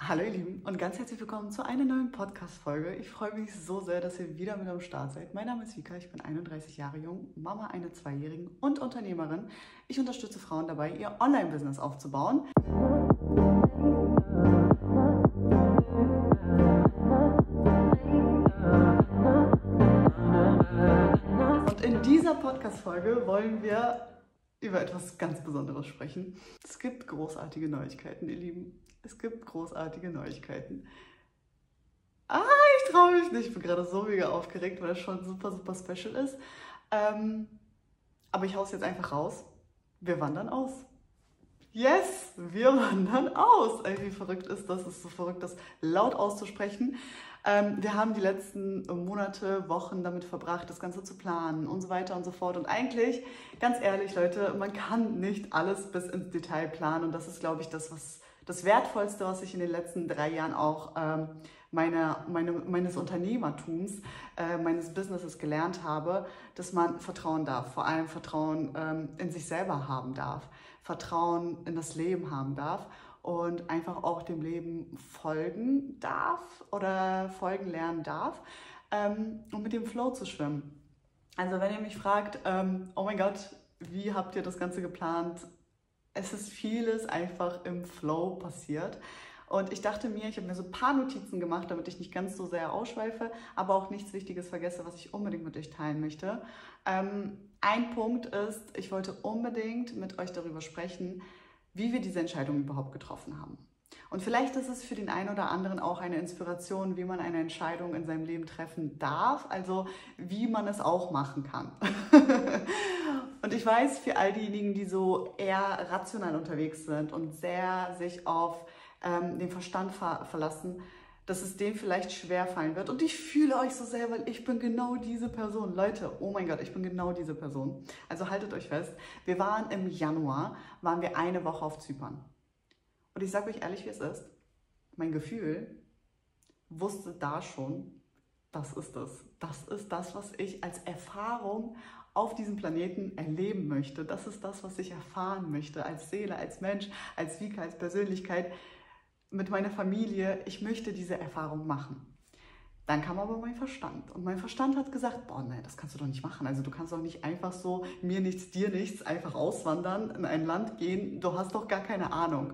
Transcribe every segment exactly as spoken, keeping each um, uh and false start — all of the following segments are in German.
Hallo ihr Lieben und ganz herzlich willkommen zu einer neuen Podcast-Folge. Ich freue mich so sehr, dass ihr wieder mit am Start seid. Mein Name ist Vika, ich bin einunddreißig Jahre jung, Mama einer Zweijährigen und Unternehmerin. Ich unterstütze Frauen dabei, ihr Online-Business aufzubauen. Und in dieser Podcast-Folge wollen wir über etwas ganz Besonderes sprechen. Es gibt großartige Neuigkeiten, ihr Lieben. Es gibt großartige Neuigkeiten. Ah, ich traue mich nicht. Ich bin gerade so mega aufgeregt, weil es schon super, super special ist. Ähm, aber ich hau's jetzt einfach raus. Wir wandern aus. Yes, wir wandern aus. Ey, wie verrückt ist das? Es ist so verrückt, das laut auszusprechen. Ähm, wir haben die letzten Monate, Wochen damit verbracht, das Ganze zu planen und so weiter und so fort. Und eigentlich, ganz ehrlich, Leute, man kann nicht alles bis ins Detail planen. Und das ist, glaube ich, das, was das Wertvollste, was ich in den letzten drei Jahren auch ähm, meine, meine, meines Unternehmertums, äh, meines Businesses gelernt habe, dass man vertrauen darf. Vor allem Vertrauen ähm, in sich selber haben darf. Vertrauen in das Leben haben darf und einfach auch dem Leben folgen darf oder folgen lernen darf, ähm, um mit dem Flow zu schwimmen. Also wenn ihr mich fragt, ähm, oh mein Gott, wie habt ihr das Ganze geplant? Es ist vieles einfach im Flow passiert. Und ich dachte mir, ich habe mir so ein paar Notizen gemacht, damit ich nicht ganz so sehr ausschweife, aber auch nichts Wichtiges vergesse, was ich unbedingt mit euch teilen möchte. Ähm, ein Punkt ist, ich wollte unbedingt mit euch darüber sprechen, wie wir diese Entscheidung überhaupt getroffen haben. Und vielleicht ist es für den einen oder anderen auch eine Inspiration, wie man eine Entscheidung in seinem Leben treffen darf, also wie man es auch machen kann. Und ich weiß, für all diejenigen, die so eher rational unterwegs sind und sehr sich auf ähm, den Verstand ver verlassen, dass es denen vielleicht schwerfallen wird. Und ich fühle euch so sehr, weil ich bin genau diese Person. Leute, oh mein Gott, ich bin genau diese Person. Also haltet euch fest, wir waren im Januar, waren wir eine Woche auf Zypern. Und ich sage euch ehrlich, wie es ist. Mein Gefühl wusste da schon, das ist es. Das ist das, was ich als Erfahrung auf diesem Planeten erleben möchte. Das ist das, was ich erfahren möchte als Seele, als Mensch, als Vika, als Persönlichkeit, mit meiner Familie. Ich möchte diese Erfahrung machen. Dann kam aber mein Verstand. Und mein Verstand hat gesagt, boah, nein, das kannst du doch nicht machen. Also du kannst doch nicht einfach so, mir nichts, dir nichts, einfach auswandern, in ein Land gehen. Du hast doch gar keine Ahnung.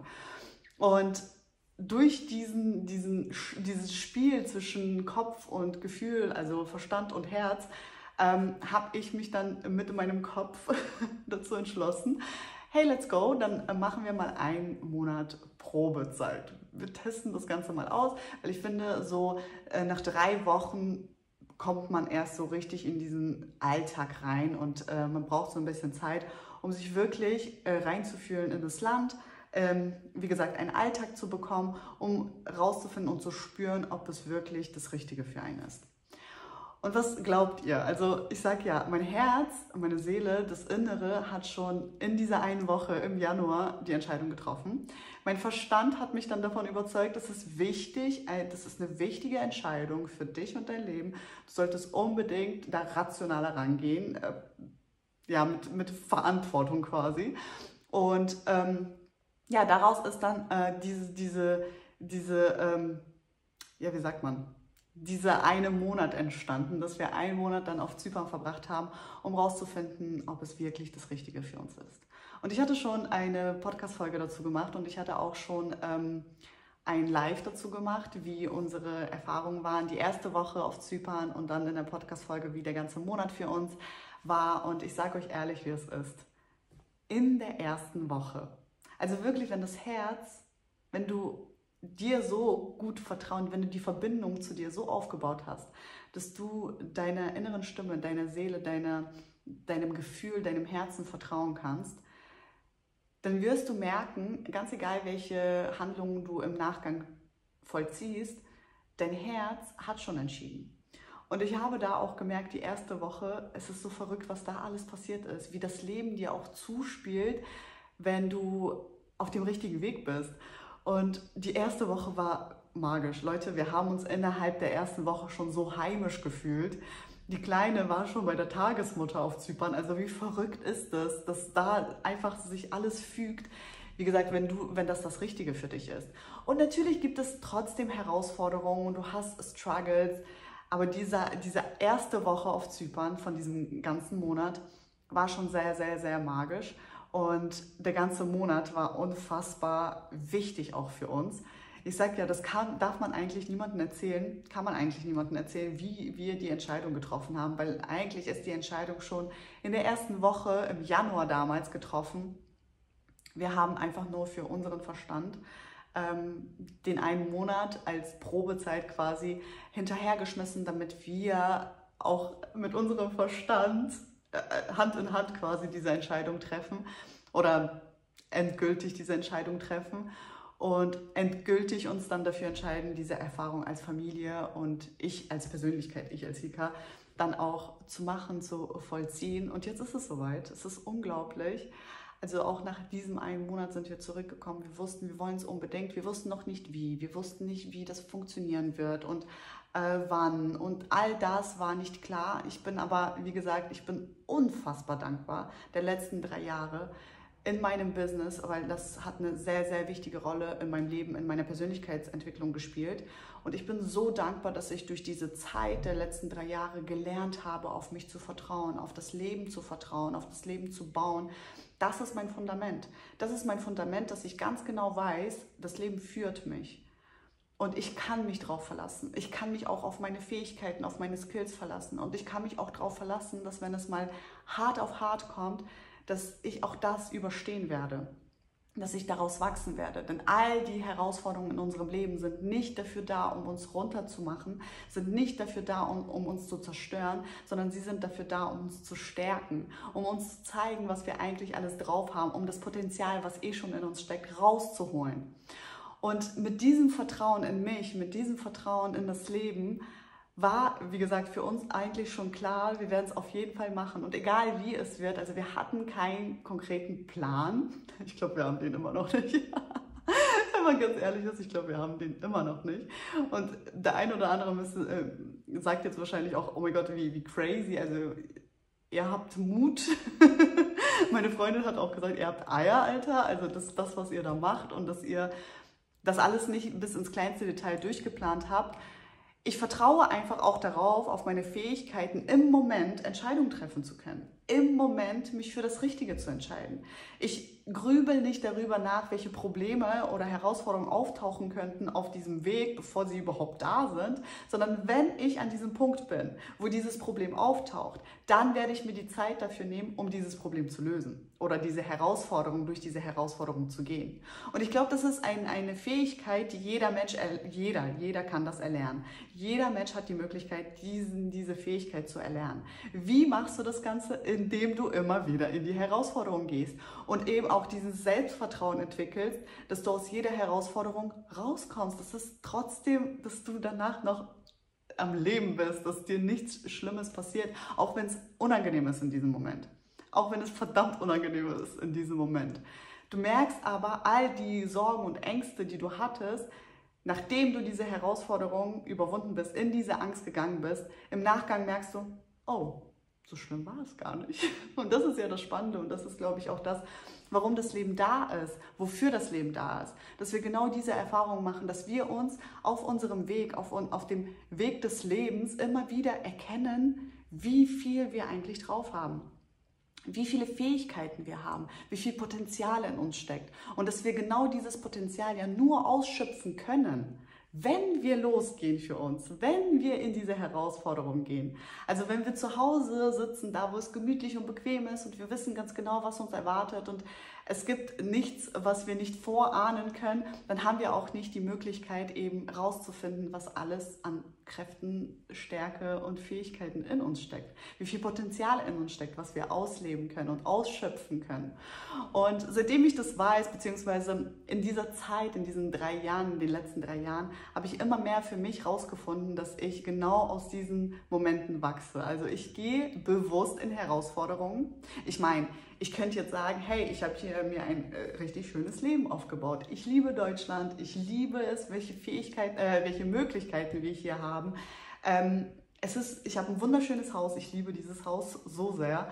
Und durch diesen, diesen, dieses Spiel zwischen Kopf und Gefühl, also Verstand und Herz, ähm, habe ich mich dann mit meinem Kopf dazu entschlossen, hey, let's go, dann äh, machen wir mal einen Monat Probezeit. Wir testen das Ganze mal aus, weil ich finde, so äh, nach drei Wochen kommt man erst so richtig in diesen Alltag rein und äh, man braucht so ein bisschen Zeit, um sich wirklich äh, reinzufühlen in das Land. Ähm, wie gesagt, einen Alltag zu bekommen, um rauszufinden und zu spüren, ob es wirklich das Richtige für einen ist. Und was glaubt ihr? Also ich sage ja, mein Herz, meine Seele, das Innere hat schon in dieser einen Woche im Januar die Entscheidung getroffen. Mein Verstand hat mich dann davon überzeugt, das ist wichtig, das ist eine wichtige Entscheidung für dich und dein Leben. Du solltest unbedingt da rationaler rangehen, äh, ja, mit, mit Verantwortung quasi. Und ähm, ja, daraus ist dann äh, diese, diese, diese ähm, ja, wie sagt man, dieser eine Monat entstanden, dass wir einen Monat dann auf Zypern verbracht haben, um rauszufinden, ob es wirklich das Richtige für uns ist. Und ich hatte schon eine Podcast-Folge dazu gemacht und ich hatte auch schon ähm, ein Live dazu gemacht, wie unsere Erfahrungen waren, die erste Woche auf Zypern und dann in der Podcast-Folge, wie der ganze Monat für uns war. Und ich sage euch ehrlich, wie es ist. In der ersten Woche, also wirklich, wenn das Herz, wenn du dir so gut vertrauen, wenn du die Verbindung zu dir so aufgebaut hast, dass du deiner inneren Stimme, deiner Seele, deiner, deinem Gefühl, deinem Herzen vertrauen kannst, dann wirst du merken, ganz egal welche Handlungen du im Nachgang vollziehst, dein Herz hat schon entschieden. Und ich habe da auch gemerkt, die erste Woche, es ist so verrückt, was da alles passiert ist, wie das Leben dir auch zuspielt, wenn du auf dem richtigen Weg bist. Und die erste Woche war magisch. Leute, wir haben uns innerhalb der ersten Woche schon so heimisch gefühlt. Die Kleine war schon bei der Tagesmutter auf Zypern. Also wie verrückt ist das, dass da einfach sich alles fügt, wie gesagt, wenn, du, wenn das das Richtige für dich ist. Und natürlich gibt es trotzdem Herausforderungen, du hast Struggles, aber dieser, diese erste Woche auf Zypern von diesem ganzen Monat war schon sehr, sehr, sehr magisch. Und der ganze Monat war unfassbar wichtig auch für uns. Ich sage ja, das kann, darf man eigentlich niemandem erzählen, kann man eigentlich niemandem erzählen, wie wir die Entscheidung getroffen haben, weil eigentlich ist die Entscheidung schon in der ersten Woche im Januar damals getroffen. Wir haben einfach nur für unseren Verstand ähm, den einen Monat als Probezeit quasi hinterhergeschmissen, damit wir auch mit unserem Verstand Hand in Hand quasi diese Entscheidung treffen oder endgültig diese Entscheidung treffen und endgültig uns dann dafür entscheiden, diese Erfahrung als Familie und ich als Persönlichkeit, ich als Hika, dann auch zu machen, zu vollziehen. Und jetzt ist es soweit. Es ist unglaublich. Also auch nach diesem einen Monat sind wir zurückgekommen. Wir wussten, wir wollen es unbedingt. Wir wussten noch nicht wie. Wir wussten nicht, wie das funktionieren wird und äh, wann. Und all das war nicht klar. Ich bin aber, wie gesagt, ich bin unfassbar dankbar der letzten drei Jahre in meinem Business, weil das hat eine sehr, sehr wichtige Rolle in meinem Leben, in meiner Persönlichkeitsentwicklung gespielt. Und ich bin so dankbar, dass ich durch diese Zeit der letzten drei Jahre gelernt habe, auf mich zu vertrauen, auf das Leben zu vertrauen, auf das Leben zu bauen. Das ist mein Fundament. Das ist mein Fundament, dass ich ganz genau weiß, das Leben führt mich. Und ich kann mich darauf verlassen. Ich kann mich auch auf meine Fähigkeiten, auf meine Skills verlassen. Und ich kann mich auch darauf verlassen, dass wenn es mal hart auf hart kommt, dass ich auch das überstehen werde, dass ich daraus wachsen werde. Denn all die Herausforderungen in unserem Leben sind nicht dafür da, um uns runterzumachen, sind nicht dafür da, um, um uns zu zerstören, sondern sie sind dafür da, um uns zu stärken, um uns zu zeigen, was wir eigentlich alles drauf haben, um das Potenzial, was eh schon in uns steckt, rauszuholen. Und mit diesem Vertrauen in mich, mit diesem Vertrauen in das Leben, war, wie gesagt, für uns eigentlich schon klar, wir werden es auf jeden Fall machen. Und egal wie es wird, also wir hatten keinen konkreten Plan. Ich glaube, wir haben den immer noch nicht. Wenn man ganz ehrlich ist, ich glaube, wir haben den immer noch nicht. Und der eine oder andere müsste, äh, sagt jetzt wahrscheinlich auch, oh mein Gott, wie, wie crazy. Also ihr habt Mut. Meine Freundin hat auch gesagt, ihr habt Eier, Alter. Also das, das, was ihr da macht und dass ihr das alles nicht bis ins kleinste Detail durchgeplant habt. Ich vertraue einfach auch darauf, auf meine Fähigkeiten, im Moment Entscheidungen treffen zu können. Im Moment mich für das Richtige zu entscheiden. Ich grübel nicht darüber nach, welche Probleme oder Herausforderungen auftauchen könnten auf diesem Weg, bevor sie überhaupt da sind, sondern wenn ich an diesem Punkt bin, wo dieses Problem auftaucht, dann werde ich mir die Zeit dafür nehmen, um dieses Problem zu lösen oder diese Herausforderung, durch diese Herausforderung zu gehen. Und ich glaube, das ist ein, eine Fähigkeit, die jeder Mensch, jeder, jeder kann das erlernen. Jeder Mensch hat die Möglichkeit, diesen, diese Fähigkeit zu erlernen. Wie machst du das Ganze? Indem du immer wieder in die Herausforderung gehst und eben auch dieses Selbstvertrauen entwickelst, dass du aus jeder Herausforderung rauskommst. Das ist trotzdem, dass du danach noch am Leben bist, dass dir nichts Schlimmes passiert, auch wenn es unangenehm ist in diesem Moment. Auch wenn es verdammt unangenehm ist in diesem Moment. Du merkst aber, all die Sorgen und Ängste, die du hattest, nachdem du diese Herausforderung überwunden bist, in diese Angst gegangen bist, im Nachgang merkst du, oh, so schlimm war es gar nicht. Und das ist ja das Spannende und das ist, glaube ich, auch das, warum das Leben da ist, wofür das Leben da ist. Dass wir genau diese Erfahrung machen, dass wir uns auf unserem Weg, auf, auf dem Weg des Lebens immer wieder erkennen, wie viel wir eigentlich drauf haben. Wie viele Fähigkeiten wir haben, wie viel Potenzial in uns steckt. Und dass wir genau dieses Potenzial ja nur ausschöpfen können, wenn wir losgehen für uns, wenn wir in diese Herausforderung gehen. Also wenn wir zu Hause sitzen, da wo es gemütlich und bequem ist und wir wissen ganz genau, was uns erwartet und es gibt nichts, was wir nicht vorahnen können, dann haben wir auch nicht die Möglichkeit, eben rauszufinden, was alles an Kräften, Stärke und Fähigkeiten in uns steckt. Wie viel Potenzial in uns steckt, was wir ausleben können und ausschöpfen können. Und seitdem ich das weiß, beziehungsweise in dieser Zeit, in diesen drei Jahren, in den letzten drei Jahren, habe ich immer mehr für mich rausgefunden, dass ich genau aus diesen Momenten wachse. Also ich gehe bewusst in Herausforderungen. Ich meine, ich könnte jetzt sagen, hey, ich habe hier mir ein äh, richtig schönes Leben aufgebaut. Ich liebe Deutschland, ich liebe es, welche Fähigkeiten, äh, welche Möglichkeiten wir hier haben. Ähm, es ist, ich habe ein wunderschönes Haus, ich liebe dieses Haus so sehr.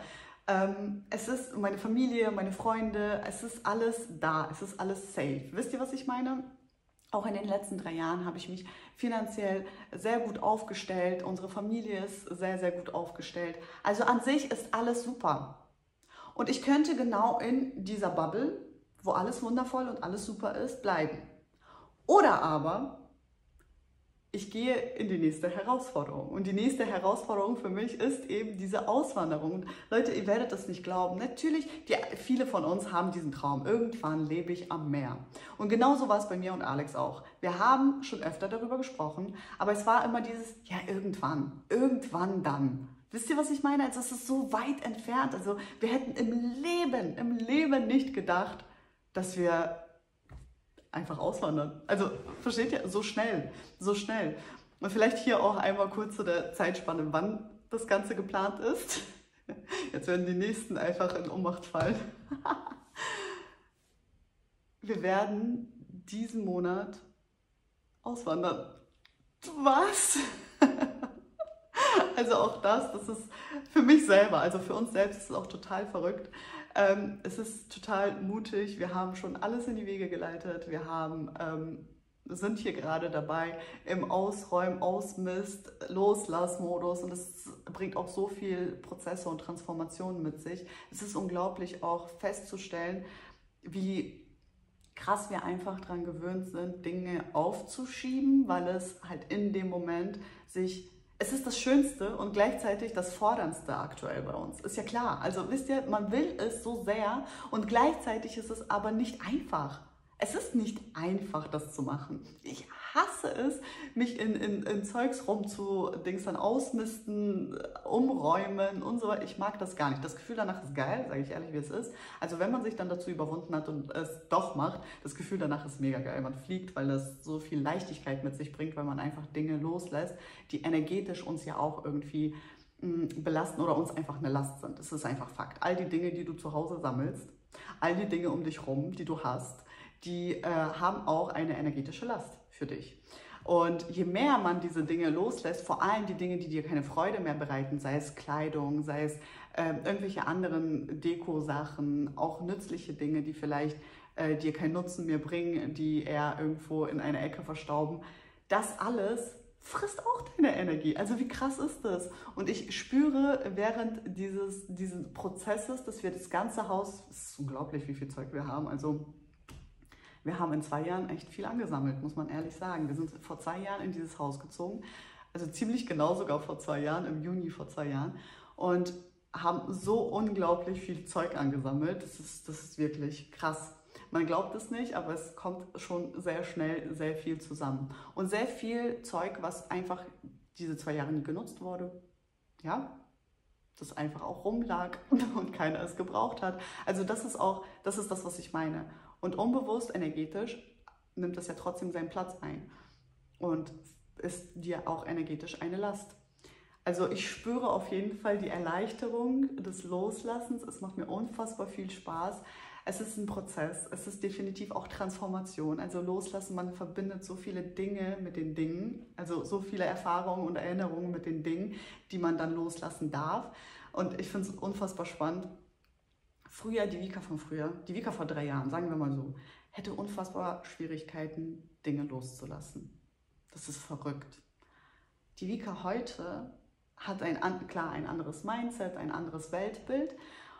Ähm, es ist meine Familie, meine Freunde, es ist alles da, es ist alles safe. Wisst ihr, was ich meine? Auch in den letzten drei Jahren habe ich mich finanziell sehr gut aufgestellt. Unsere Familie ist sehr, sehr gut aufgestellt. Also an sich ist alles super. Und ich könnte genau in dieser Bubble, wo alles wundervoll und alles super ist, bleiben. Oder aber ich gehe in die nächste Herausforderung. Und die nächste Herausforderung für mich ist eben diese Auswanderung. Und Leute, ihr werdet das nicht glauben. Natürlich, die, viele von uns haben diesen Traum. Irgendwann lebe ich am Meer. Und genauso war es bei mir und Alex auch. Wir haben schon öfter darüber gesprochen, aber es war immer dieses, ja, irgendwann, irgendwann dann. Wisst ihr, was ich meine? Also es ist so weit entfernt. Also wir hätten im Leben, im Leben nicht gedacht, dass wir einfach auswandern. Also, versteht ihr? So schnell, so schnell. Und vielleicht hier auch einmal kurz zu der Zeitspanne, wann das Ganze geplant ist. Jetzt werden die Nächsten einfach in Ohnmacht fallen. Wir werden diesen Monat auswandern. Was? Also auch das, das ist für mich selber, also für uns selbst ist es auch total verrückt. Ähm, es ist total mutig, wir haben schon alles in die Wege geleitet, wir haben, ähm, sind hier gerade dabei im Ausräumen, Ausmist, Loslassmodus und es bringt auch so viel Prozesse und Transformationen mit sich. Es ist unglaublich auch festzustellen, wie krass wir einfach daran gewöhnt sind, Dinge aufzuschieben, weil es halt in dem Moment sich... Es ist das Schönste und gleichzeitig das Forderndste aktuell bei uns. Ist ja klar. Also wisst ihr, man will es so sehr und gleichzeitig ist es aber nicht einfach. Es ist nicht einfach, das zu machen. Ich hasse es, mich in, in, in Zeugs rumzudingstern, ausmisten, umräumen und so weiter. Ich mag das gar nicht. Das Gefühl danach ist geil, sage ich ehrlich, wie es ist. Also wenn man sich dann dazu überwunden hat und es doch macht, das Gefühl danach ist mega geil. Man fliegt, weil das so viel Leichtigkeit mit sich bringt, weil man einfach Dinge loslässt, die energetisch uns ja auch irgendwie mh, belasten oder uns einfach eine Last sind. Das ist einfach Fakt. All die Dinge, die du zu Hause sammelst, all die Dinge um dich rum, die du hast, die äh, haben auch eine energetische Last für dich. Und je mehr man diese Dinge loslässt, vor allem die Dinge, die dir keine Freude mehr bereiten, sei es Kleidung, sei es äh, irgendwelche anderen Deko-Sachen, auch nützliche Dinge, die vielleicht äh, dir keinen Nutzen mehr bringen, die eher irgendwo in einer Ecke verstauben, das alles frisst auch deine Energie. Also wie krass ist das? Und ich spüre während dieses, dieses Prozesses, dass wir das ganze Haus, es ist unglaublich, wie viel Zeug wir haben, also wir haben in zwei Jahren echt viel angesammelt, muss man ehrlich sagen. Wir sind vor zwei Jahren in dieses Haus gezogen, also ziemlich genau sogar vor zwei Jahren, im Juni vor zwei Jahren und haben so unglaublich viel Zeug angesammelt. Das ist, das ist wirklich krass. Man glaubt es nicht, aber es kommt schon sehr schnell sehr viel zusammen. Und sehr viel Zeug, was einfach diese zwei Jahre nie genutzt wurde. Ja, das einfach auch rumlag und keiner es gebraucht hat. Also das ist auch, das ist das, was ich meine. Und unbewusst, energetisch, nimmt das ja trotzdem seinen Platz ein und ist dir auch energetisch eine Last. Also ich spüre auf jeden Fall die Erleichterung des Loslassens. Es macht mir unfassbar viel Spaß. Es ist ein Prozess, es ist definitiv auch Transformation. Also loslassen, man verbindet so viele Dinge mit den Dingen, also so viele Erfahrungen und Erinnerungen mit den Dingen, die man dann loslassen darf. Und ich finde es unfassbar spannend. Früher, die Vika von früher, die Vika vor drei Jahren, sagen wir mal so, hätte unfassbar Schwierigkeiten, Dinge loszulassen. Das ist verrückt. Die Vika heute hat ein, klar ein anderes Mindset, ein anderes Weltbild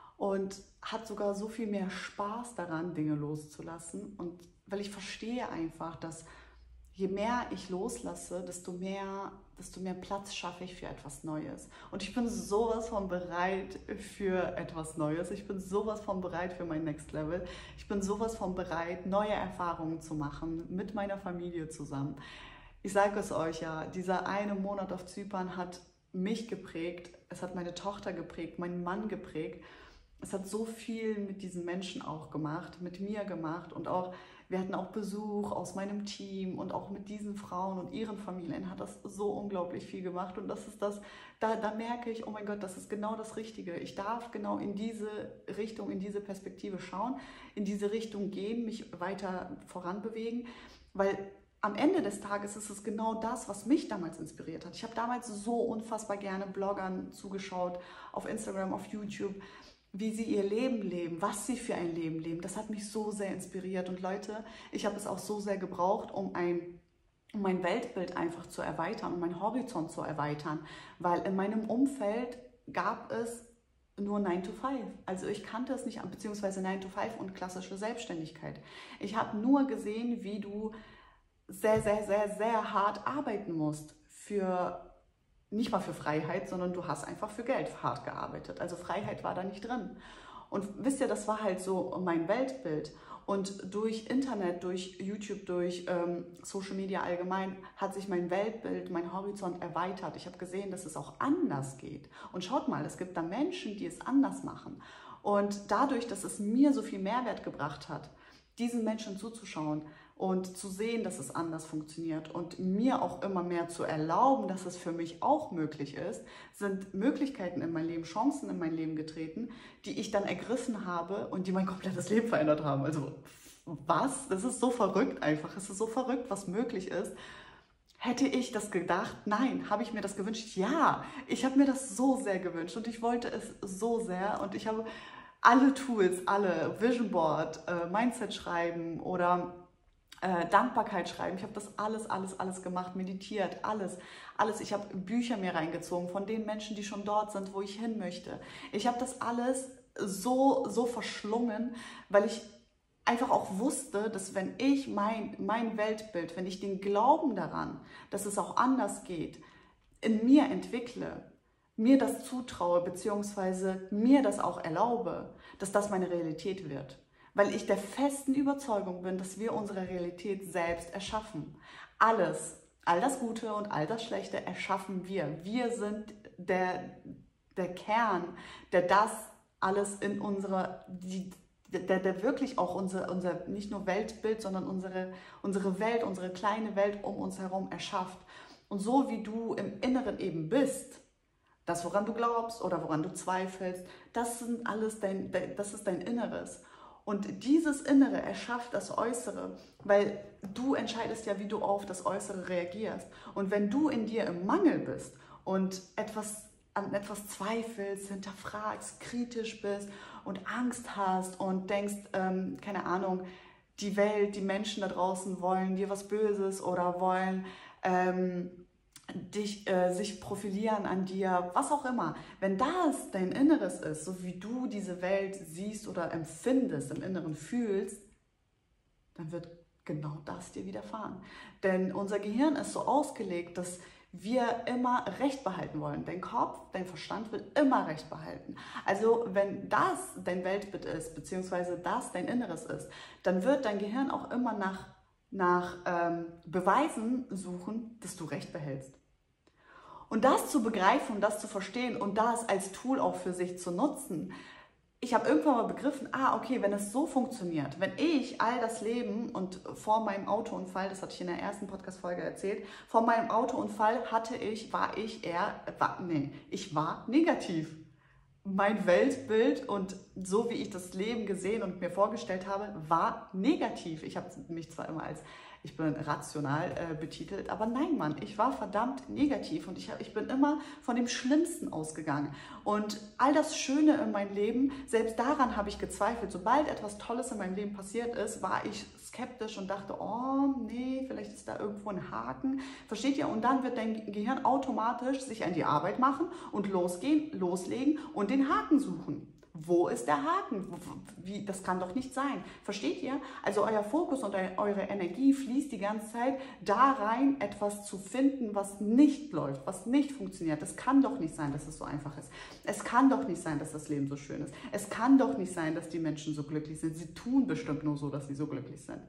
und hat sogar so viel mehr Spaß daran, Dinge loszulassen. Und weil ich verstehe einfach, dass je mehr ich loslasse, desto mehr, desto mehr Platz schaffe ich für etwas Neues. Und ich bin sowas von bereit für etwas Neues. Ich bin sowas von bereit für mein Next Level. Ich bin sowas von bereit, neue Erfahrungen zu machen mit meiner Familie zusammen. Ich sage es euch ja, dieser eine Monat auf Zypern hat mich geprägt. Es hat meine Tochter geprägt, meinen Mann geprägt. Es hat so viel mit diesen Menschen auch gemacht, mit mir gemacht und auch wir hatten auch Besuch aus meinem Team und auch mit diesen Frauen und ihren Familien hat das so unglaublich viel gemacht und das ist das, da, da merke ich, oh mein Gott, das ist genau das Richtige. Ich darf genau in diese Richtung, in diese Perspektive schauen, in diese Richtung gehen, mich weiter voranbewegen, weil am Ende des Tages ist es genau das, was mich damals inspiriert hat. Ich habe damals so unfassbar gerne Bloggern zugeschaut, auf Instagram, auf YouTube, wie sie ihr Leben leben, was sie für ein Leben leben. Das hat mich so sehr inspiriert. Und Leute, ich habe es auch so sehr gebraucht, um ein, um mein Weltbild einfach zu erweitern, um meinen Horizont zu erweitern. Weil in meinem Umfeld gab es nur nine to five. Also ich kannte es nicht, beziehungsweise nine to five und klassische Selbstständigkeit. Ich habe nur gesehen, wie du sehr, sehr, sehr, sehr hart arbeiten musst für, nicht mal für Freiheit, sondern du hast einfach für Geld hart gearbeitet. Also Freiheit war da nicht drin. Und wisst ihr, das war halt so mein Weltbild. Und durch Internet, durch YouTube, durch ähm, Social Media allgemein hat sich mein Weltbild, mein Horizont erweitert. Ich habe gesehen, dass es auch anders geht. Und schaut mal, es gibt da Menschen, die es anders machen. Und dadurch, dass es mir so viel Mehrwert gebracht hat, diesen Menschen zuzuschauen und zu sehen, dass es anders funktioniert und mir auch immer mehr zu erlauben, dass es für mich auch möglich ist, sind Möglichkeiten in mein Leben, Chancen in mein Leben getreten, die ich dann ergriffen habe und die mein komplettes Leben verändert haben. Also was? Das ist so verrückt einfach. Es ist so verrückt, was möglich ist. Hätte ich das gedacht? Nein. Habe ich mir das gewünscht? Ja. Ich habe mir das so sehr gewünscht und ich wollte es so sehr und ich habe alle Tools, alle, Vision Board, äh, Mindset schreiben oder äh, Dankbarkeit schreiben. Ich habe das alles, alles, alles gemacht, meditiert, alles, alles. Ich habe Bücher mir reingezogen von den Menschen, die schon dort sind, wo ich hin möchte. Ich habe das alles so, so verschlungen, weil ich einfach auch wusste, dass wenn ich mein, mein Weltbild, wenn ich den Glauben daran, dass es auch anders geht, in mir entwickle, mir das zutraue, beziehungsweise mir das auch erlaube, dass das meine Realität wird. Weil ich der festen Überzeugung bin, dass wir unsere Realität selbst erschaffen. Alles, all das Gute und all das Schlechte erschaffen wir. Wir sind der, der Kern, der das alles in unsere, die, der, der wirklich auch unser, unser nicht nur Weltbild, sondern unsere, unsere Welt, unsere kleine Welt um uns herum erschafft. Und so wie du im Inneren eben bist, das, woran du glaubst oder woran du zweifelst, das sind alles dein, das ist dein Inneres. Und dieses Innere erschafft das Äußere, weil du entscheidest ja, wie du auf das Äußere reagierst. Und wenn du in dir im Mangel bist und etwas, an etwas zweifelst, hinterfragst, kritisch bist und Angst hast und denkst, ähm, keine Ahnung, die Welt, die Menschen da draußen wollen dir was Böses oder wollen ähm, dich, äh, sich profilieren an dir, was auch immer. Wenn das dein Inneres ist, so wie du diese Welt siehst oder empfindest, im Inneren fühlst, dann wird genau das dir widerfahren. Denn unser Gehirn ist so ausgelegt, dass wir immer Recht behalten wollen. Dein Kopf, dein Verstand will immer Recht behalten. Also wenn das dein Weltbild ist, beziehungsweise das dein Inneres ist, dann wird dein Gehirn auch immer nach, nach ähm, Beweisen suchen, dass du Recht behältst. Und das zu begreifen und das zu verstehen und das als Tool auch für sich zu nutzen, ich habe irgendwann mal begriffen, ah, okay, wenn es so funktioniert, wenn ich all das Leben und vor meinem Autounfall, das hatte ich in der ersten Podcast-Folge erzählt, vor meinem Autounfall hatte ich, war ich eher, war, nee, ich war negativ. Mein Weltbild und so wie ich das Leben gesehen und mir vorgestellt habe, war negativ. Ich habe mich zwar immer als, ich bin rational äh, betitelt, aber nein, Mann, ich war verdammt negativ und ich, hab, ich bin immer von dem Schlimmsten ausgegangen. Und all das Schöne in meinem Leben, selbst daran habe ich gezweifelt. Sobald etwas Tolles in meinem Leben passiert ist, war ich skeptisch und dachte, oh nee, vielleicht ist da irgendwo ein Haken. Versteht ihr? Und dann wird dein Gehirn automatisch sich an die Arbeit machen und losgehen, loslegen und den Haken suchen. Wo ist der Haken? Wie, das kann doch nicht sein. Versteht ihr? Also euer Fokus und eure Energie fließt die ganze Zeit da rein, etwas zu finden, was nicht läuft, was nicht funktioniert. Es kann doch nicht sein, dass es so einfach ist. Es kann doch nicht sein, dass das Leben so schön ist. Es kann doch nicht sein, dass die Menschen so glücklich sind. Sie tun bestimmt nur so, dass sie so glücklich sind.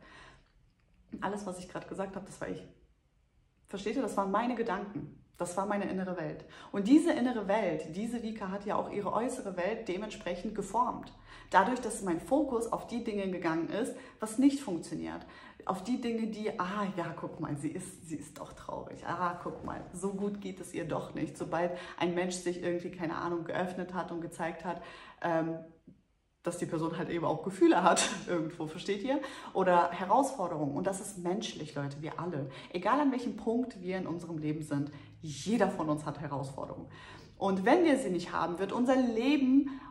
Alles, was ich gerade gesagt habe, das war ich. Versteht ihr? Das waren meine Gedanken. Das war meine innere Welt. Und diese innere Welt, diese Vika hat ja auch ihre äußere Welt dementsprechend geformt. Dadurch, dass mein Fokus auf die Dinge gegangen ist, was nicht funktioniert. Auf die Dinge, die, ah ja, guck mal, sie ist, sie ist doch traurig. Ah, guck mal, so gut geht es ihr doch nicht. Sobald ein Mensch sich irgendwie, keine Ahnung, geöffnet hat und gezeigt hat, ähm, dass die Person halt eben auch Gefühle hat irgendwo, versteht ihr? Oder Herausforderungen. Und das ist menschlich, Leute, wir alle. Egal an welchem Punkt wir in unserem Leben sind, jeder von uns hat Herausforderungen. Und wenn wir sie nicht haben, wird unser Leben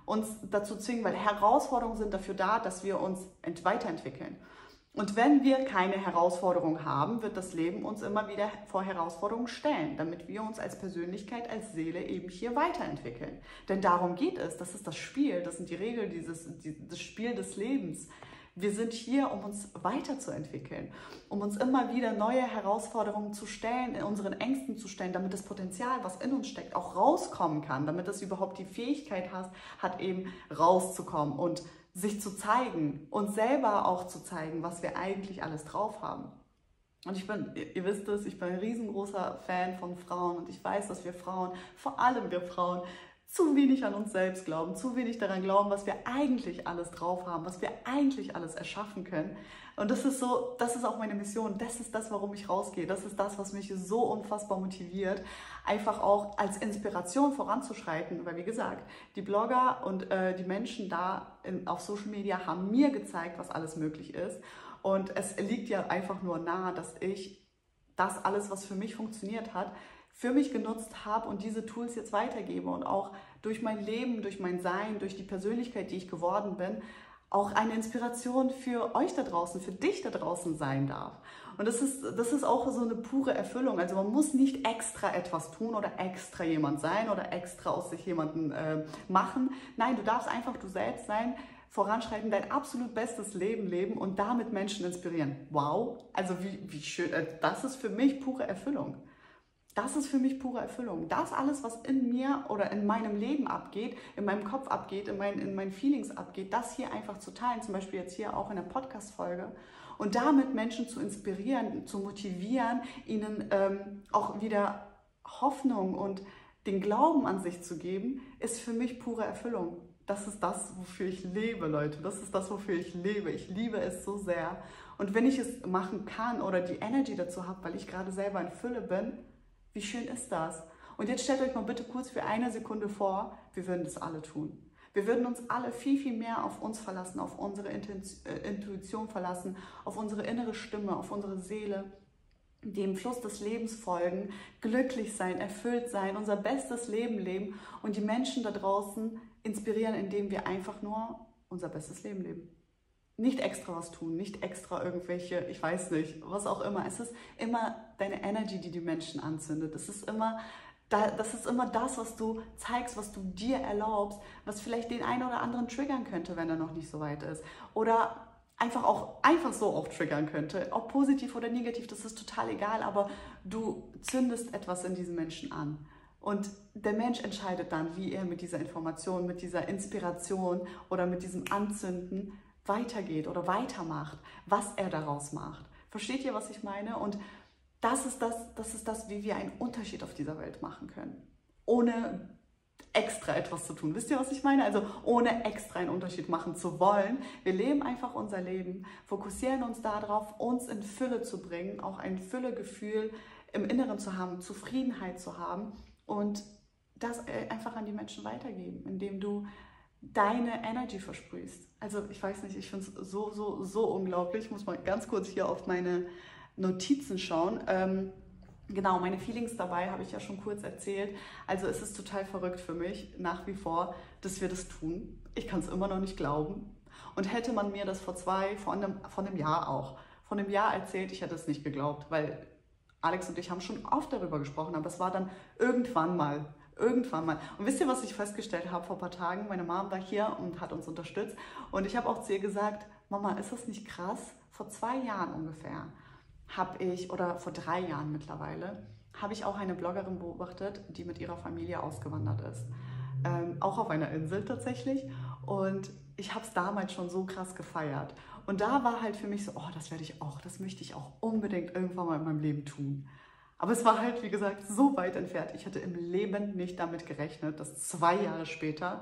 uns dazu zwingen, weil Herausforderungen sind dafür da, dass wir uns weiterentwickeln. Und wenn wir keine Herausforderung haben, wird das Leben uns immer wieder vor Herausforderungen stellen, damit wir uns als Persönlichkeit, als Seele eben hier weiterentwickeln. Denn darum geht es, das ist das Spiel, das sind die Regeln, dieses, das Spiel des Lebens. Wir sind hier, um uns weiterzuentwickeln, um uns immer wieder neue Herausforderungen zu stellen, in unseren Ängsten zu stellen, damit das Potenzial, was in uns steckt, auch rauskommen kann, damit es überhaupt die Fähigkeit hat, hat eben rauszukommen und sich zu zeigen, uns selber auch zu zeigen, was wir eigentlich alles drauf haben. Und ich bin, ihr wisst es, ich bin ein riesengroßer Fan von Frauen und ich weiß, dass wir Frauen, vor allem wir Frauen, zu wenig an uns selbst glauben, zu wenig daran glauben, was wir eigentlich alles drauf haben, was wir eigentlich alles erschaffen können. Und das ist so, das ist auch meine Mission, das ist das, warum ich rausgehe, das ist das, was mich so unfassbar motiviert, einfach auch als Inspiration voranzuschreiten, weil wie gesagt, die Blogger und äh, die Menschen da in, auf Social Media haben mir gezeigt, was alles möglich ist und es liegt ja einfach nur nahe, dass ich das alles, was für mich funktioniert hat, für mich genutzt habe und diese Tools jetzt weitergebe und auch durch mein Leben, durch mein Sein, durch die Persönlichkeit, die ich geworden bin, auch eine Inspiration für euch da draußen, für dich da draußen sein darf. Und das ist, das ist auch so eine pure Erfüllung. Also man muss nicht extra etwas tun oder extra jemand sein oder extra aus sich jemanden äh, machen. Nein, du darfst einfach du selbst sein, voranschreiten, dein absolut bestes Leben leben und damit Menschen inspirieren. Wow, also wie, wie schön, das ist für mich pure Erfüllung. Das ist für mich pure Erfüllung. Das alles, was in mir oder in meinem Leben abgeht, in meinem Kopf abgeht, in meinen, in meinen Feelings abgeht, das hier einfach zu teilen, zum Beispiel jetzt hier auch in der Podcast-Folge und damit Menschen zu inspirieren, zu motivieren, ihnen ähm, auch wieder Hoffnung und den Glauben an sich zu geben, ist für mich pure Erfüllung. Das ist das, wofür ich lebe, Leute. Das ist das, wofür ich lebe. Ich liebe es so sehr. Und wenn ich es machen kann oder die Energy dazu habe, weil ich gerade selber in Fülle bin, wie schön ist das? Und jetzt stellt euch mal bitte kurz für eine Sekunde vor, wir würden das alle tun. Wir würden uns alle viel, viel mehr auf uns verlassen, auf unsere Intuition verlassen, auf unsere innere Stimme, auf unsere Seele, dem Fluss des Lebens folgen, glücklich sein, erfüllt sein, unser bestes Leben leben und die Menschen da draußen inspirieren, indem wir einfach nur unser bestes Leben leben. Nicht extra was tun, nicht extra irgendwelche, ich weiß nicht, was auch immer. Es ist immer deine Energy, die die Menschen anzündet. Es ist immer, das ist immer das, was du zeigst, was du dir erlaubst, was vielleicht den einen oder anderen triggern könnte, wenn er noch nicht so weit ist. Oder einfach auch einfach so auch triggern könnte. Ob positiv oder negativ, das ist total egal, aber du zündest etwas in diesen Menschen an. Und der Mensch entscheidet dann, wie er mit dieser Information, mit dieser Inspiration oder mit diesem Anzünden weitergeht oder weitermacht, was er daraus macht. Versteht ihr, was ich meine? Und das ist das, das ist das, wie wir einen Unterschied auf dieser Welt machen können. Ohne extra etwas zu tun. Wisst ihr, was ich meine? Also ohne extra einen Unterschied machen zu wollen. Wir leben einfach unser Leben, fokussieren uns darauf, uns in Fülle zu bringen, auch ein Füllegefühl im Inneren zu haben, Zufriedenheit zu haben und das einfach an die Menschen weitergeben, indem du deine Energy versprühst. Also ich weiß nicht, ich finde es so, so, so unglaublich. Ich muss mal ganz kurz hier auf meine Notizen schauen. Ähm, genau, meine Feelings dabei habe ich ja schon kurz erzählt. Also es ist total verrückt für mich, nach wie vor, dass wir das tun. Ich kann es immer noch nicht glauben. Und hätte man mir das vor zwei, vor einem, vor einem Jahr auch, vor einem Jahr erzählt, ich hätte es nicht geglaubt, weil Alex und ich haben schon oft darüber gesprochen, aber es war dann irgendwann mal. Irgendwann mal. Und wisst ihr, was ich festgestellt habe vor ein paar Tagen? Meine Mom war hier und hat uns unterstützt. Und ich habe auch zu ihr gesagt, Mama, ist das nicht krass? Vor zwei Jahren ungefähr habe ich, oder vor drei Jahren mittlerweile, habe ich auch eine Bloggerin beobachtet, die mit ihrer Familie ausgewandert ist. Ähm, auch auf einer Insel tatsächlich. Und ich habe es damals schon so krass gefeiert. Und da war halt für mich so, oh, das werde ich auch, das möchte ich auch unbedingt irgendwann mal in meinem Leben tun. Aber es war halt, wie gesagt, so weit entfernt. Ich hätte im Leben nicht damit gerechnet, dass zwei Jahre später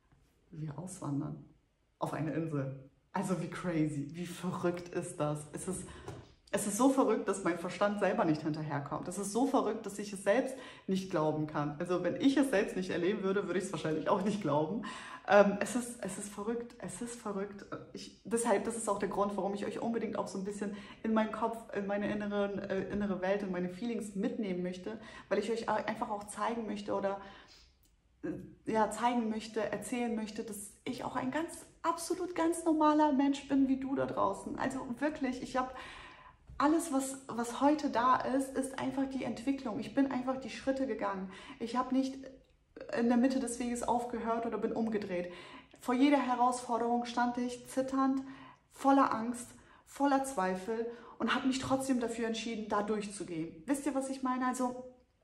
wir auswandern auf eine Insel. Also wie crazy, wie verrückt ist das? Es ist, es ist so verrückt, dass mein Verstand selber nicht hinterherkommt. Es ist so verrückt, dass ich es selbst nicht glauben kann. Also wenn ich es selbst nicht erleben würde, würde ich es wahrscheinlich auch nicht glauben. Ähm, es ist, es ist verrückt, es ist verrückt. Ich, deshalb, das ist auch der Grund, warum ich euch unbedingt auch so ein bisschen in meinen Kopf, in meine inneren, äh, innere Welt, in meine Feelings mitnehmen möchte, weil ich euch einfach auch zeigen möchte oder ja, zeigen möchte, erzählen möchte, dass ich auch ein ganz, absolut ganz normaler Mensch bin wie du da draußen. Also wirklich, ich habe alles, was, was heute da ist, ist einfach die Entwicklung. Ich bin einfach die Schritte gegangen. Ich habe nicht in der Mitte des Weges aufgehört oder bin umgedreht. Vor jeder Herausforderung stand ich zitternd, voller Angst, voller Zweifel und habe mich trotzdem dafür entschieden, da durchzugehen. Wisst ihr, was ich meine? Also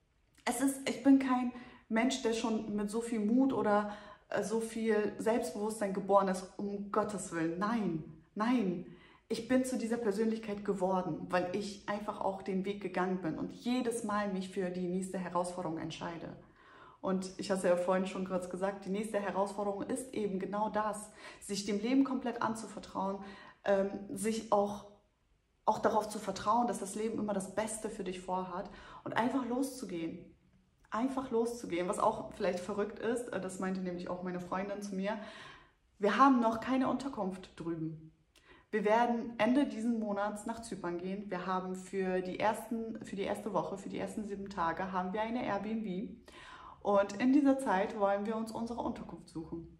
es ist, ich bin kein Mensch, der schon mit so viel Mut oder so viel Selbstbewusstsein geboren ist, um Gottes Willen. Nein, nein. Ich bin zu dieser Persönlichkeit geworden, weil ich einfach auch den Weg gegangen bin und jedes Mal mich für die nächste Herausforderung entscheide. Und ich habe es ja vorhin schon kurz gesagt, die nächste Herausforderung ist eben genau das, sich dem Leben komplett anzuvertrauen, ähm, sich auch, auch darauf zu vertrauen, dass das Leben immer das Beste für dich vorhat und einfach loszugehen. Einfach loszugehen, was auch vielleicht verrückt ist, das meinte nämlich auch meine Freundin zu mir, wir haben noch keine Unterkunft drüben. Wir werden Ende diesen Monats nach Zypern gehen. Wir haben für die, ersten, für die erste Woche, für die ersten sieben Tage, haben wir eine Airbnb. Und in dieser Zeit wollen wir uns unsere Unterkunft suchen.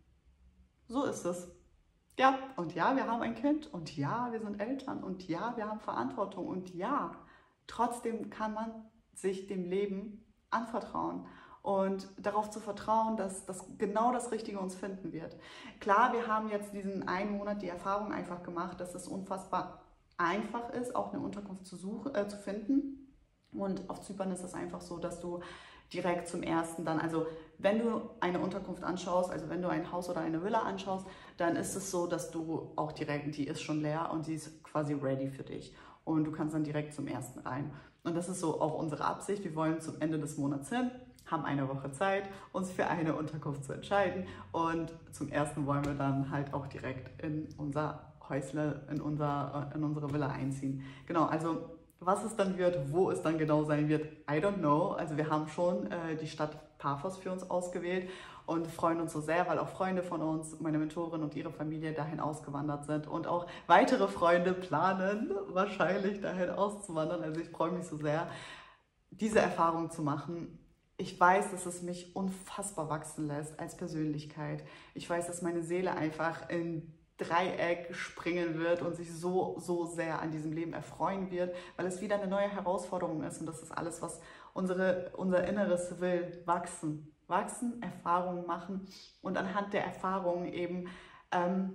So ist es. Ja, und ja, wir haben ein Kind. Und ja, wir sind Eltern. Und ja, wir haben Verantwortung. Und ja, trotzdem kann man sich dem Leben anvertrauen und darauf zu vertrauen, dass das genau das Richtige uns finden wird. Klar, wir haben jetzt diesen einen Monat die Erfahrung einfach gemacht, dass es unfassbar einfach ist, auch eine Unterkunft zu, suchen, äh, zu finden. Und auf Zypern ist es einfach so, dass du direkt zum ersten dann, also wenn du eine Unterkunft anschaust, also wenn du ein Haus oder eine Villa anschaust, dann ist es so, dass du auch direkt, die ist schon leer und die ist quasi ready für dich. Und du kannst dann direkt zum ersten rein. Und das ist so auch unsere Absicht. Wir wollen zum Ende des Monats hin, haben eine Woche Zeit, uns für eine Unterkunft zu entscheiden. Und zum ersten wollen wir dann halt auch direkt in unser Häusle, in, unser, in unsere Villa einziehen. Genau, also was es dann wird, wo es dann genau sein wird, I don't know. Also wir haben schon äh, die Stadt Paphos für uns ausgewählt und freuen uns so sehr, weil auch Freunde von uns, meine Mentorin und ihre Familie dahin ausgewandert sind und auch weitere Freunde planen, wahrscheinlich dahin auszuwandern. Also ich freue mich so sehr, diese Erfahrung zu machen. Ich weiß, dass es mich unfassbar wachsen lässt als Persönlichkeit. Ich weiß, dass meine Seele einfach in Dreieck springen wird und sich so, so sehr an diesem Leben erfreuen wird, weil es wieder eine neue Herausforderung ist und das ist alles, was unsere, unser Inneres will, wachsen. Wachsen, Erfahrungen machen und anhand der Erfahrungen eben ähm,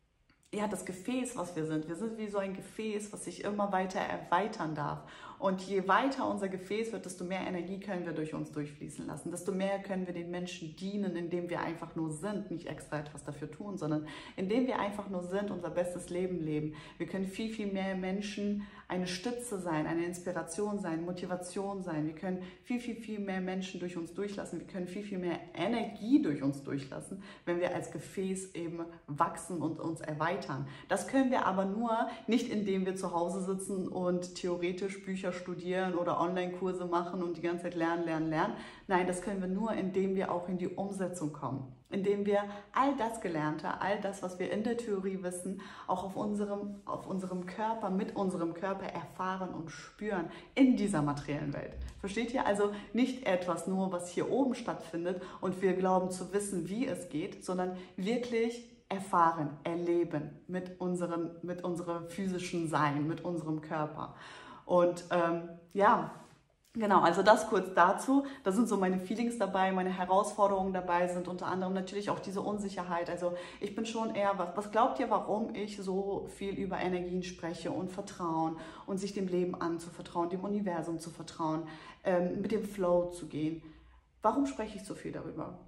ja, das Gefäß, was wir sind. Wir sind wie so ein Gefäß, was sich immer weiter erweitern darf. Und je weiter unser Gefäß wird, desto mehr Energie können wir durch uns durchfließen lassen. Desto mehr können wir den Menschen dienen, indem wir einfach nur sind, nicht extra etwas dafür tun, sondern indem wir einfach nur sind, unser bestes Leben leben. Wir können viel, viel mehr Menschen eine Stütze sein, eine Inspiration sein, Motivation sein. Wir können viel, viel, viel mehr Menschen durch uns durchlassen. Wir können viel, viel mehr Energie durch uns durchlassen, wenn wir als Gefäß eben wachsen und uns erweitern. Das können wir aber nur nicht, indem wir zu Hause sitzen und theoretisch Bücher studieren oder Online-Kurse machen und die ganze Zeit lernen, lernen, lernen. Nein, das können wir nur, indem wir auch in die Umsetzung kommen. Indem wir all das Gelernte, all das, was wir in der Theorie wissen, auch auf unserem, auf unserem Körper, mit unserem Körper erfahren und spüren in dieser materiellen Welt. Versteht ihr? Also nicht etwas nur, was hier oben stattfindet und wir glauben zu wissen, wie es geht, sondern wirklich erfahren, erleben mit, unseren, mit unserem physischen Sein, mit unserem Körper. Und ähm, ja, genau, also das kurz dazu. Da sind so meine Feelings dabei, meine Herausforderungen dabei, sind unter anderem natürlich auch diese Unsicherheit. Also ich bin schon eher, was, was glaubt ihr, warum ich so viel über Energien spreche und Vertrauen und sich dem Leben anzuvertrauen, dem Universum zu vertrauen, ähm, mit dem Flow zu gehen? Warum spreche ich so viel darüber?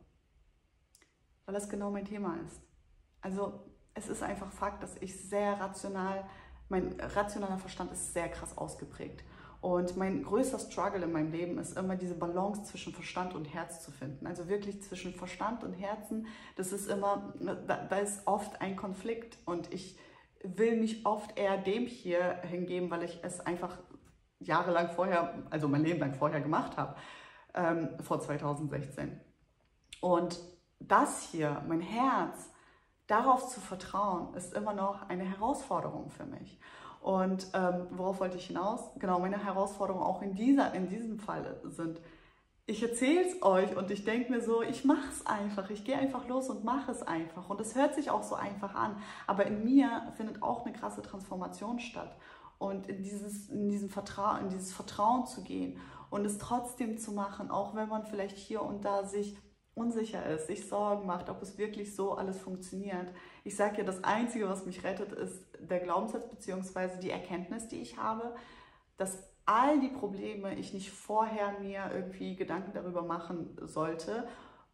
Weil das genau mein Thema ist. Also es ist einfach Fakt, dass ich sehr rational, mein rationaler Verstand ist sehr krass ausgeprägt. Und mein größter Struggle in meinem Leben ist immer diese Balance zwischen Verstand und Herz zu finden. Also wirklich zwischen Verstand und Herzen, das ist immer, da, da ist oft ein Konflikt. Und ich will mich oft eher dem hier hingeben, weil ich es einfach jahrelang vorher, also mein Leben lang vorher gemacht habe, ähm, vor zweitausendsechzehn. Und das hier, mein Herz, darauf zu vertrauen, ist immer noch eine Herausforderung für mich. Und ähm, worauf wollte ich hinaus? Genau, meine Herausforderungen auch in, dieser, in diesem Fall sind, ich erzähle es euch und ich denke mir so, ich mache es einfach, ich gehe einfach los und mache es einfach. Und es hört sich auch so einfach an, aber in mir findet auch eine krasse Transformation statt. Und in dieses, in diesem Vertrauen, in dieses Vertrauen zu gehen und es trotzdem zu machen, auch wenn man vielleicht hier und da sich unsicher ist, sich Sorgen macht, ob es wirklich so alles funktioniert. Ich sage ja, das Einzige, was mich rettet, ist der Glaubenssatz bzw. die Erkenntnis, die ich habe, dass all die Probleme ich nicht vorher mir irgendwie Gedanken darüber machen sollte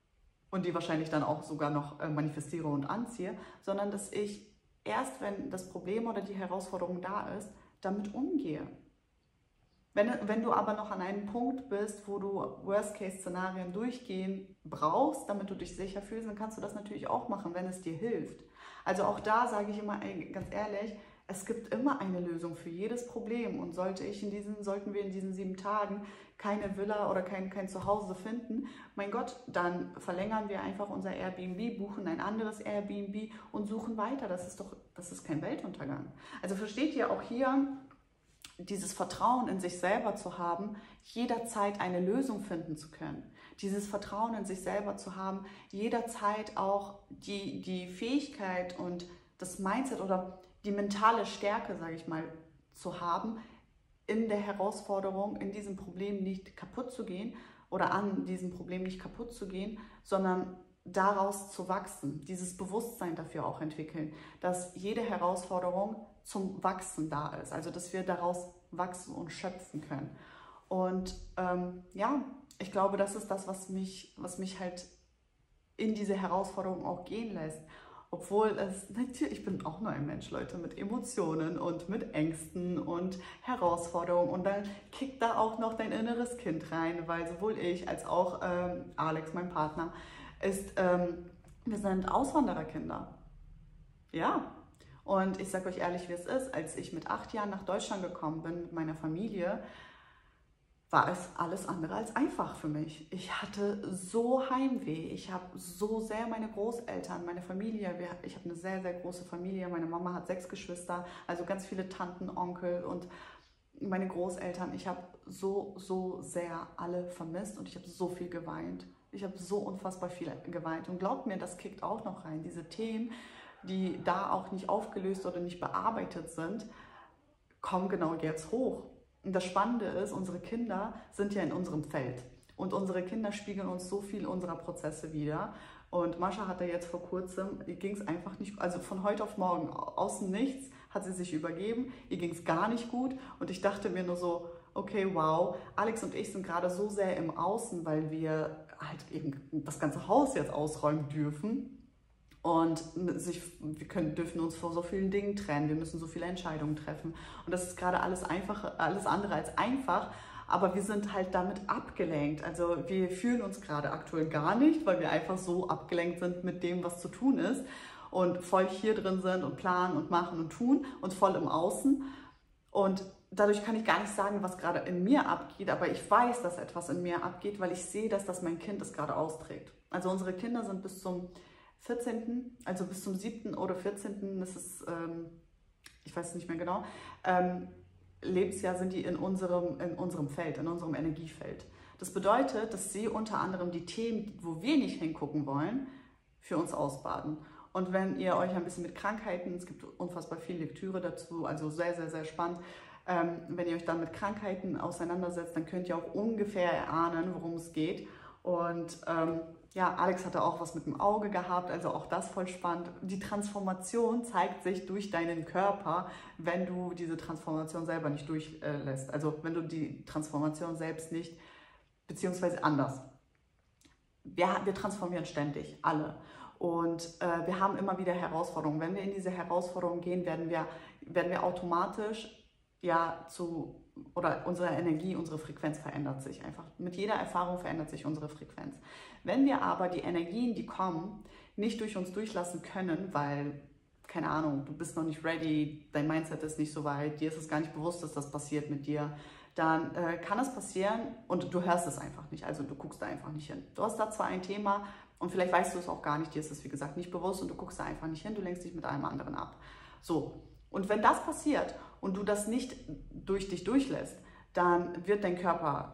und die wahrscheinlich dann auch sogar noch manifestiere und anziehe, sondern dass ich erst, wenn das Problem oder die Herausforderung da ist, damit umgehe. Wenn, wenn du aber noch an einem Punkt bist, wo du Worst-Case-Szenarien durchgehen brauchst, damit du dich sicher fühlst, dann kannst du das natürlich auch machen, wenn es dir hilft. Also auch da sage ich immer ganz ehrlich, es gibt immer eine Lösung für jedes Problem und sollte ich in diesen, sollten wir in diesen sieben Tagen keine Villa oder kein, kein Zuhause finden, mein Gott, dann verlängern wir einfach unser Airbnb, buchen ein anderes Airbnb und suchen weiter. Das ist doch, das ist kein Weltuntergang. Also versteht ihr auch hier, dieses Vertrauen in sich selber zu haben, jederzeit eine Lösung finden zu können. Dieses Vertrauen in sich selber zu haben, jederzeit auch die, die Fähigkeit und das Mindset oder die mentale Stärke, sage ich mal, zu haben, in der Herausforderung, in diesem Problem nicht kaputt zu gehen oder an diesem Problem nicht kaputt zu gehen, sondern daraus zu wachsen, dieses Bewusstsein dafür auch entwickeln, dass jede Herausforderung zum Wachsen da ist, also dass wir daraus wachsen und schöpfen können. Und ähm, ja, ich glaube, das ist das, was mich, was mich halt in diese Herausforderung auch gehen lässt. Obwohl es, natürlich, ich bin auch nur ein Mensch, Leute, mit Emotionen und mit Ängsten und Herausforderungen. Und dann kickt da auch noch dein inneres Kind rein, weil sowohl ich als auch ähm, Alex, mein Partner, ist, ähm, wir sind Auswandererkinder. Ja. Und ich sage euch ehrlich, wie es ist, als ich mit acht Jahren nach Deutschland gekommen bin mit meiner Familie, war es alles andere als einfach für mich. Ich hatte so Heimweh, ich habe so sehr meine Großeltern, meine Familie, ich habe eine sehr, sehr große Familie, meine Mama hat sechs Geschwister, also ganz viele Tanten, Onkel und meine Großeltern. Ich habe so, so sehr alle vermisst und ich habe so viel geweint. Ich habe so unfassbar viel geweint und glaubt mir, das kickt auch noch rein. Diese Themen, die da auch nicht aufgelöst oder nicht bearbeitet sind, kommen genau jetzt hoch. Und das Spannende ist, unsere Kinder sind ja in unserem Feld und unsere Kinder spiegeln uns so viel unserer Prozesse wider. Und Mascha hatte jetzt vor kurzem, ihr ging es einfach nicht, also von heute auf morgen, außen nichts, hat sie sich übergeben, ihr ging es gar nicht gut und ich dachte mir nur so, okay, wow, Alex und ich sind gerade so sehr im Außen, weil wir halt eben das ganze Haus jetzt ausräumen dürfen. Und sich, wir können, dürfen uns vor so vielen Dingen trennen, wir müssen so viele Entscheidungen treffen. Und das ist gerade alles, einfach, alles andere als einfach, aber wir sind halt damit abgelenkt. Also wir fühlen uns gerade aktuell gar nicht, weil wir einfach so abgelenkt sind mit dem, was zu tun ist. Und voll hier drin sind und planen und machen und tun und voll im Außen. Und dadurch kann ich gar nicht sagen, was gerade in mir abgeht, aber ich weiß, dass etwas in mir abgeht, weil ich sehe, dass das mein Kind es gerade austrägt. Also unsere Kinder sind bis zum vierzehnten, also bis zum siebten oder vierzehnten, das ist, ähm, ich weiß nicht mehr genau, ähm, Lebensjahr sind die in unserem, in unserem Feld, in unserem Energiefeld. Das bedeutet, dass sie unter anderem die Themen, wo wir nicht hingucken wollen, für uns ausbaden. Und wenn ihr euch ein bisschen mit Krankheiten, es gibt unfassbar viel Lektüre dazu, also sehr, sehr, sehr spannend, ähm, wenn ihr euch dann mit Krankheiten auseinandersetzt, dann könnt ihr auch ungefähr erahnen, worum es geht. Und ähm, ja, Alex hatte auch was mit dem Auge gehabt, also auch das voll spannend. Die Transformation zeigt sich durch deinen Körper, wenn du diese Transformation selber nicht durchlässt. Also wenn du die Transformation selbst nicht, beziehungsweise anders. Wir, wir transformieren ständig, alle. Und äh, wir haben immer wieder Herausforderungen. Wenn wir in diese Herausforderungen gehen, werden wir, werden wir automatisch ja zu... oder unsere Energie, unsere Frequenz verändert sich einfach. Mit jeder Erfahrung verändert sich unsere Frequenz. Wenn wir aber die Energien, die kommen, nicht durch uns durchlassen können, weil, keine Ahnung, du bist noch nicht ready, dein Mindset ist nicht so weit, dir ist es gar nicht bewusst, dass das passiert mit dir, dann äh, kann es passieren und du hörst es einfach nicht, also du guckst da einfach nicht hin. Du hast da zwar ein Thema und vielleicht weißt du es auch gar nicht, dir ist es wie gesagt nicht bewusst und du guckst da einfach nicht hin, du lenkst dich mit allem anderen ab. So. Und wenn das passiert und du das nicht durch dich durchlässt, dann wird dein Körper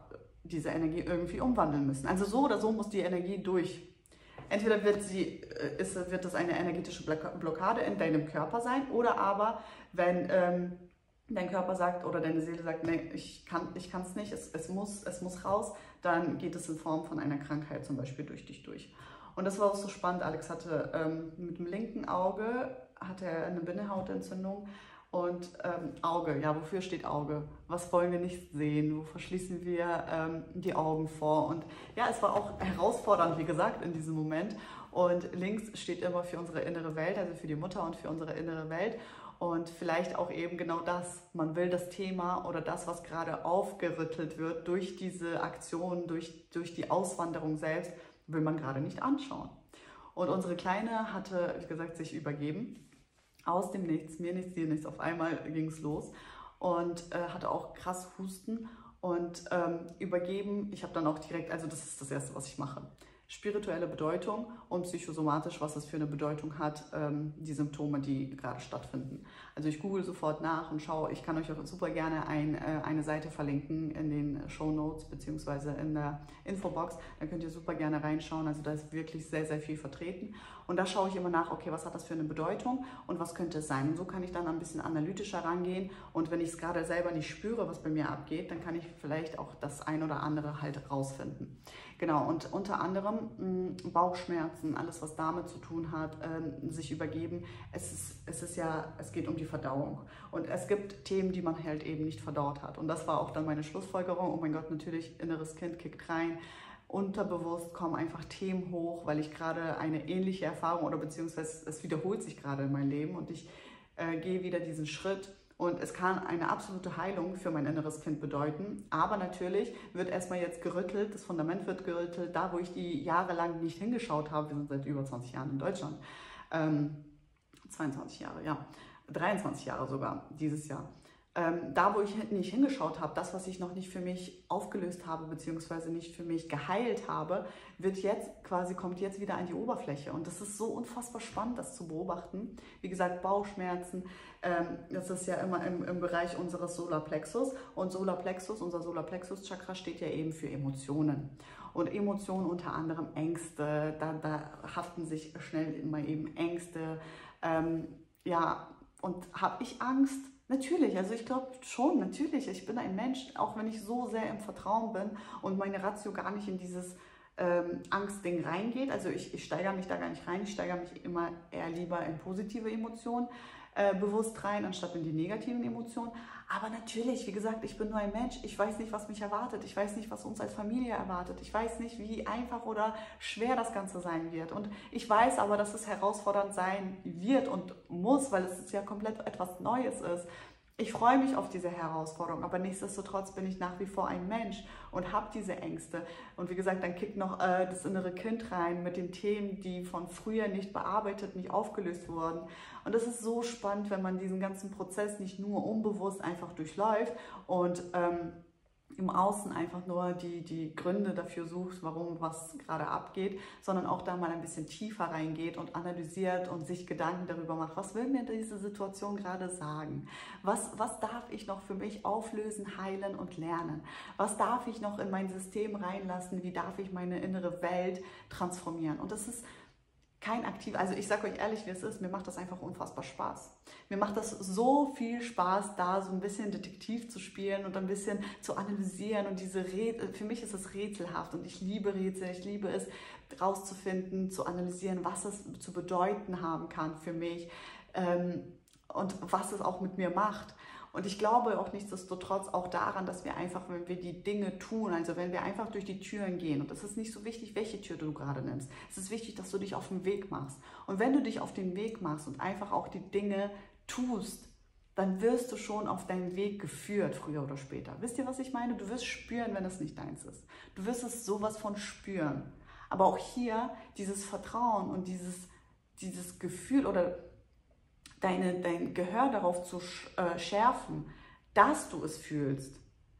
diese Energie irgendwie umwandeln müssen. Also so oder so muss die Energie durch. Entweder wird, sie, ist, wird das eine energetische Blockade in deinem Körper sein oder aber, wenn ähm, dein Körper sagt oder deine Seele sagt, nee, ich kann es ich kann's nicht, es, es, muss, es muss raus, dann geht es in Form von einer Krankheit zum Beispiel durch dich durch. Und das war auch so spannend. Alex hatte ähm, mit dem linken Auge hatte er eine Bindehautentzündung. Und ähm, Auge, ja, wofür steht Auge? Was wollen wir nicht sehen? Wo verschließen wir ähm, die Augen vor? Und ja, es war auch herausfordernd, wie gesagt, in diesem Moment. Und links steht immer für unsere innere Welt, also für die Mutter und für unsere innere Welt. Und vielleicht auch eben genau das. Man will das Thema oder das, was gerade aufgerüttelt wird durch diese Aktion, durch, durch die Auswanderung selbst, will man gerade nicht anschauen. Und unsere Kleine hatte, wie gesagt, sich übergeben. Aus dem Nichts, mir nichts, dir nichts, auf einmal ging es los und äh, hatte auch krass Husten und ähm, übergeben. Ich habe dann auch direkt, also das ist das Erste, was ich mache. Spirituelle Bedeutung und psychosomatisch, was es für eine Bedeutung hat, ähm, die Symptome, die gerade stattfinden. Also ich google sofort nach und schaue, ich kann euch auch super gerne ein, äh, eine Seite verlinken in den Shownotes beziehungsweise in der Infobox. Da könnt ihr super gerne reinschauen, also da ist wirklich sehr, sehr viel vertreten. Und da schaue ich immer nach, okay, was hat das für eine Bedeutung und was könnte es sein? Und so kann ich dann ein bisschen analytischer rangehen und wenn ich es gerade selber nicht spüre, was bei mir abgeht, dann kann ich vielleicht auch das ein oder andere halt rausfinden. Genau, und unter anderem mh, Bauchschmerzen, alles was damit zu tun hat, ähm, sich übergeben. Es ist, es ist ja, es geht um die Verdauung. Und es gibt Themen, die man halt eben nicht verdaut hat. Und das war auch dann meine Schlussfolgerung. Oh mein Gott, natürlich, inneres Kind kickt rein. Unterbewusst kommen einfach Themen hoch, weil ich gerade eine ähnliche Erfahrung oder beziehungsweise es wiederholt sich gerade in meinem Leben und ich äh, gehe wieder diesen Schritt. Und es kann eine absolute Heilung für mein inneres Kind bedeuten. Aber natürlich wird erstmal jetzt gerüttelt, das Fundament wird gerüttelt, da wo ich die jahrelang nicht hingeschaut habe. Wir sind seit über zwanzig Jahren in Deutschland. Ähm, zweiundzwanzig Jahre, ja. dreiundzwanzig Jahre sogar dieses Jahr. Ähm, da, wo ich nicht hingeschaut habe, das, was ich noch nicht für mich aufgelöst habe, beziehungsweise nicht für mich geheilt habe, wird jetzt quasi, kommt jetzt wieder an die Oberfläche. Und das ist so unfassbar spannend, das zu beobachten. Wie gesagt, Bauchschmerzen, ähm, das ist ja immer im, im Bereich unseres Solarplexus. Und Solarplexus, unser Solarplexus-Chakra steht ja eben für Emotionen. Und Emotionen unter anderem Ängste, da, da haften sich schnell immer eben Ängste. Ähm, ja, und habe ich Angst? Natürlich, also ich glaube schon, natürlich. Ich bin ein Mensch, auch wenn ich so sehr im Vertrauen bin und meine Ratio gar nicht in dieses ähm, Angstding reingeht. Also ich, ich steigere mich da gar nicht rein, ich steigere mich immer eher lieber in positive Emotionen äh, bewusst rein, anstatt in die negativen Emotionen. Aber natürlich, wie gesagt, ich bin nur ein Mensch. Ich weiß nicht, was mich erwartet. Ich weiß nicht, was uns als Familie erwartet. Ich weiß nicht, wie einfach oder schwer das Ganze sein wird. Und ich weiß aber, dass es herausfordernd sein wird und muss, weil es ja komplett etwas Neues ist. Ich freue mich auf diese Herausforderung, aber nichtsdestotrotz bin ich nach wie vor ein Mensch und habe diese Ängste. Und wie gesagt, dann kickt noch äh, das innere Kind rein mit den Themen, die von früher nicht bearbeitet, nicht aufgelöst wurden. Und das ist so spannend, wenn man diesen ganzen Prozess nicht nur unbewusst einfach durchläuft und ähm, im Außen einfach nur die, die Gründe dafür sucht, warum was gerade abgeht, sondern auch da mal ein bisschen tiefer reingeht und analysiert und sich Gedanken darüber macht, was will mir diese Situation gerade sagen? Was, was darf ich noch für mich auflösen, heilen und lernen? Was darf ich noch in mein System reinlassen? Wie darf ich meine innere Welt transformieren? Und das ist kein aktiv, also ich sage euch ehrlich, wie es ist, mir macht das einfach unfassbar Spaß. Mir macht das so viel Spaß, da so ein bisschen Detektiv zu spielen und ein bisschen zu analysieren und diese Rätsel, für mich ist es rätselhaft und ich liebe Rätsel, ich liebe es rauszufinden, zu analysieren, was es zu bedeuten haben kann für mich ähm, und was es auch mit mir macht. Und ich glaube auch nichtsdestotrotz auch daran, dass wir einfach, wenn wir die Dinge tun, also wenn wir einfach durch die Türen gehen, und es ist nicht so wichtig, welche Tür du gerade nimmst, es ist wichtig, dass du dich auf den Weg machst. Und wenn du dich auf den Weg machst und einfach auch die Dinge tust, dann wirst du schon auf deinen Weg geführt, früher oder später. Wisst ihr, was ich meine? Du wirst spüren, wenn es nicht deins ist. Du wirst es sowas von spüren. Aber auch hier dieses Vertrauen und dieses, dieses Gefühl oder Deine, dein Gehör darauf zu schärfen, dass du es fühlst,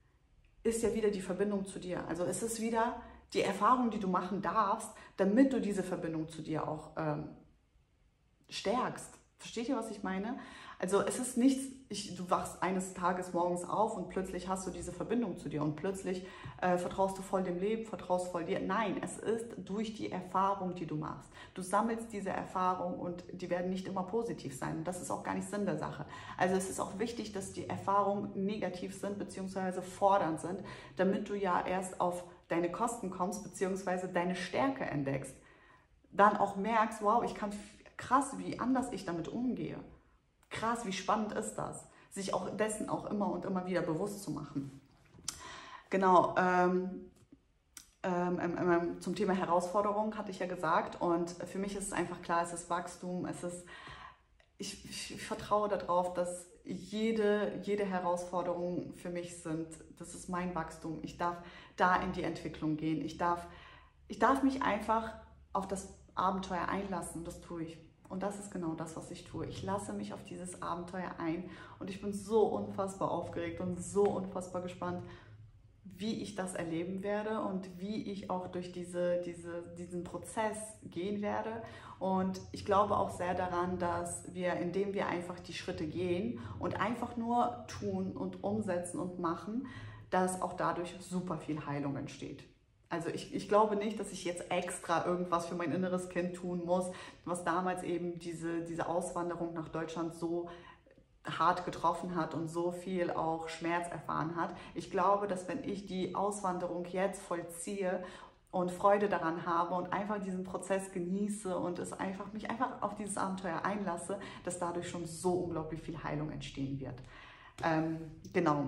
ist ja wieder die Verbindung zu dir. Also es ist wieder die Erfahrung, die du machen darfst, damit du diese Verbindung zu dir auch ähm, stärkst. Versteht ihr, was ich meine? Also es ist nichts, ich, du wachst eines Tages morgens auf und plötzlich hast du diese Verbindung zu dir und plötzlich äh, vertraust du voll dem Leben, vertraust voll dir. Nein, es ist durch die Erfahrung, die du machst. Du sammelst diese Erfahrung und die werden nicht immer positiv sein. Und das ist auch gar nicht Sinn der Sache. Also es ist auch wichtig, dass die Erfahrungen negativ sind bzw. fordernd sind, damit du ja erst auf deine Kosten kommst bzw. deine Stärke entdeckst. Dann auch merkst, wow, ich kann krass, wie anders ich damit umgehe. Krass, wie spannend ist das, sich auch dessen auch immer und immer wieder bewusst zu machen. Genau, ähm, ähm, ähm, zum Thema Herausforderung hatte ich ja gesagt und für mich ist es einfach klar, es ist Wachstum, es ist, ich, ich vertraue darauf, dass jede, jede Herausforderung für mich sind, das ist mein Wachstum, ich darf da in die Entwicklung gehen, ich darf, ich darf mich einfach auf das Abenteuer einlassen, das tue ich. Und das ist genau das, was ich tue. Ich lasse mich auf dieses Abenteuer ein und ich bin so unfassbar aufgeregt und so unfassbar gespannt, wie ich das erleben werde und wie ich auch durch diese, diese, diesen Prozess gehen werde. Und ich glaube auch sehr daran, dass wir, indem wir einfach die Schritte gehen und einfach nur tun und umsetzen und machen, dass auch dadurch super viel Heilung entsteht. Also ich, ich glaube nicht, dass ich jetzt extra irgendwas für mein inneres Kind tun muss, was damals eben diese, diese Auswanderung nach Deutschland so hart getroffen hat und so viel auch Schmerz erfahren hat. Ich glaube, dass wenn ich die Auswanderung jetzt vollziehe und Freude daran habe und einfach diesen Prozess genieße und es einfach, mich einfach auf dieses Abenteuer einlasse, dass dadurch schon so unglaublich viel Heilung entstehen wird. Ähm, genau.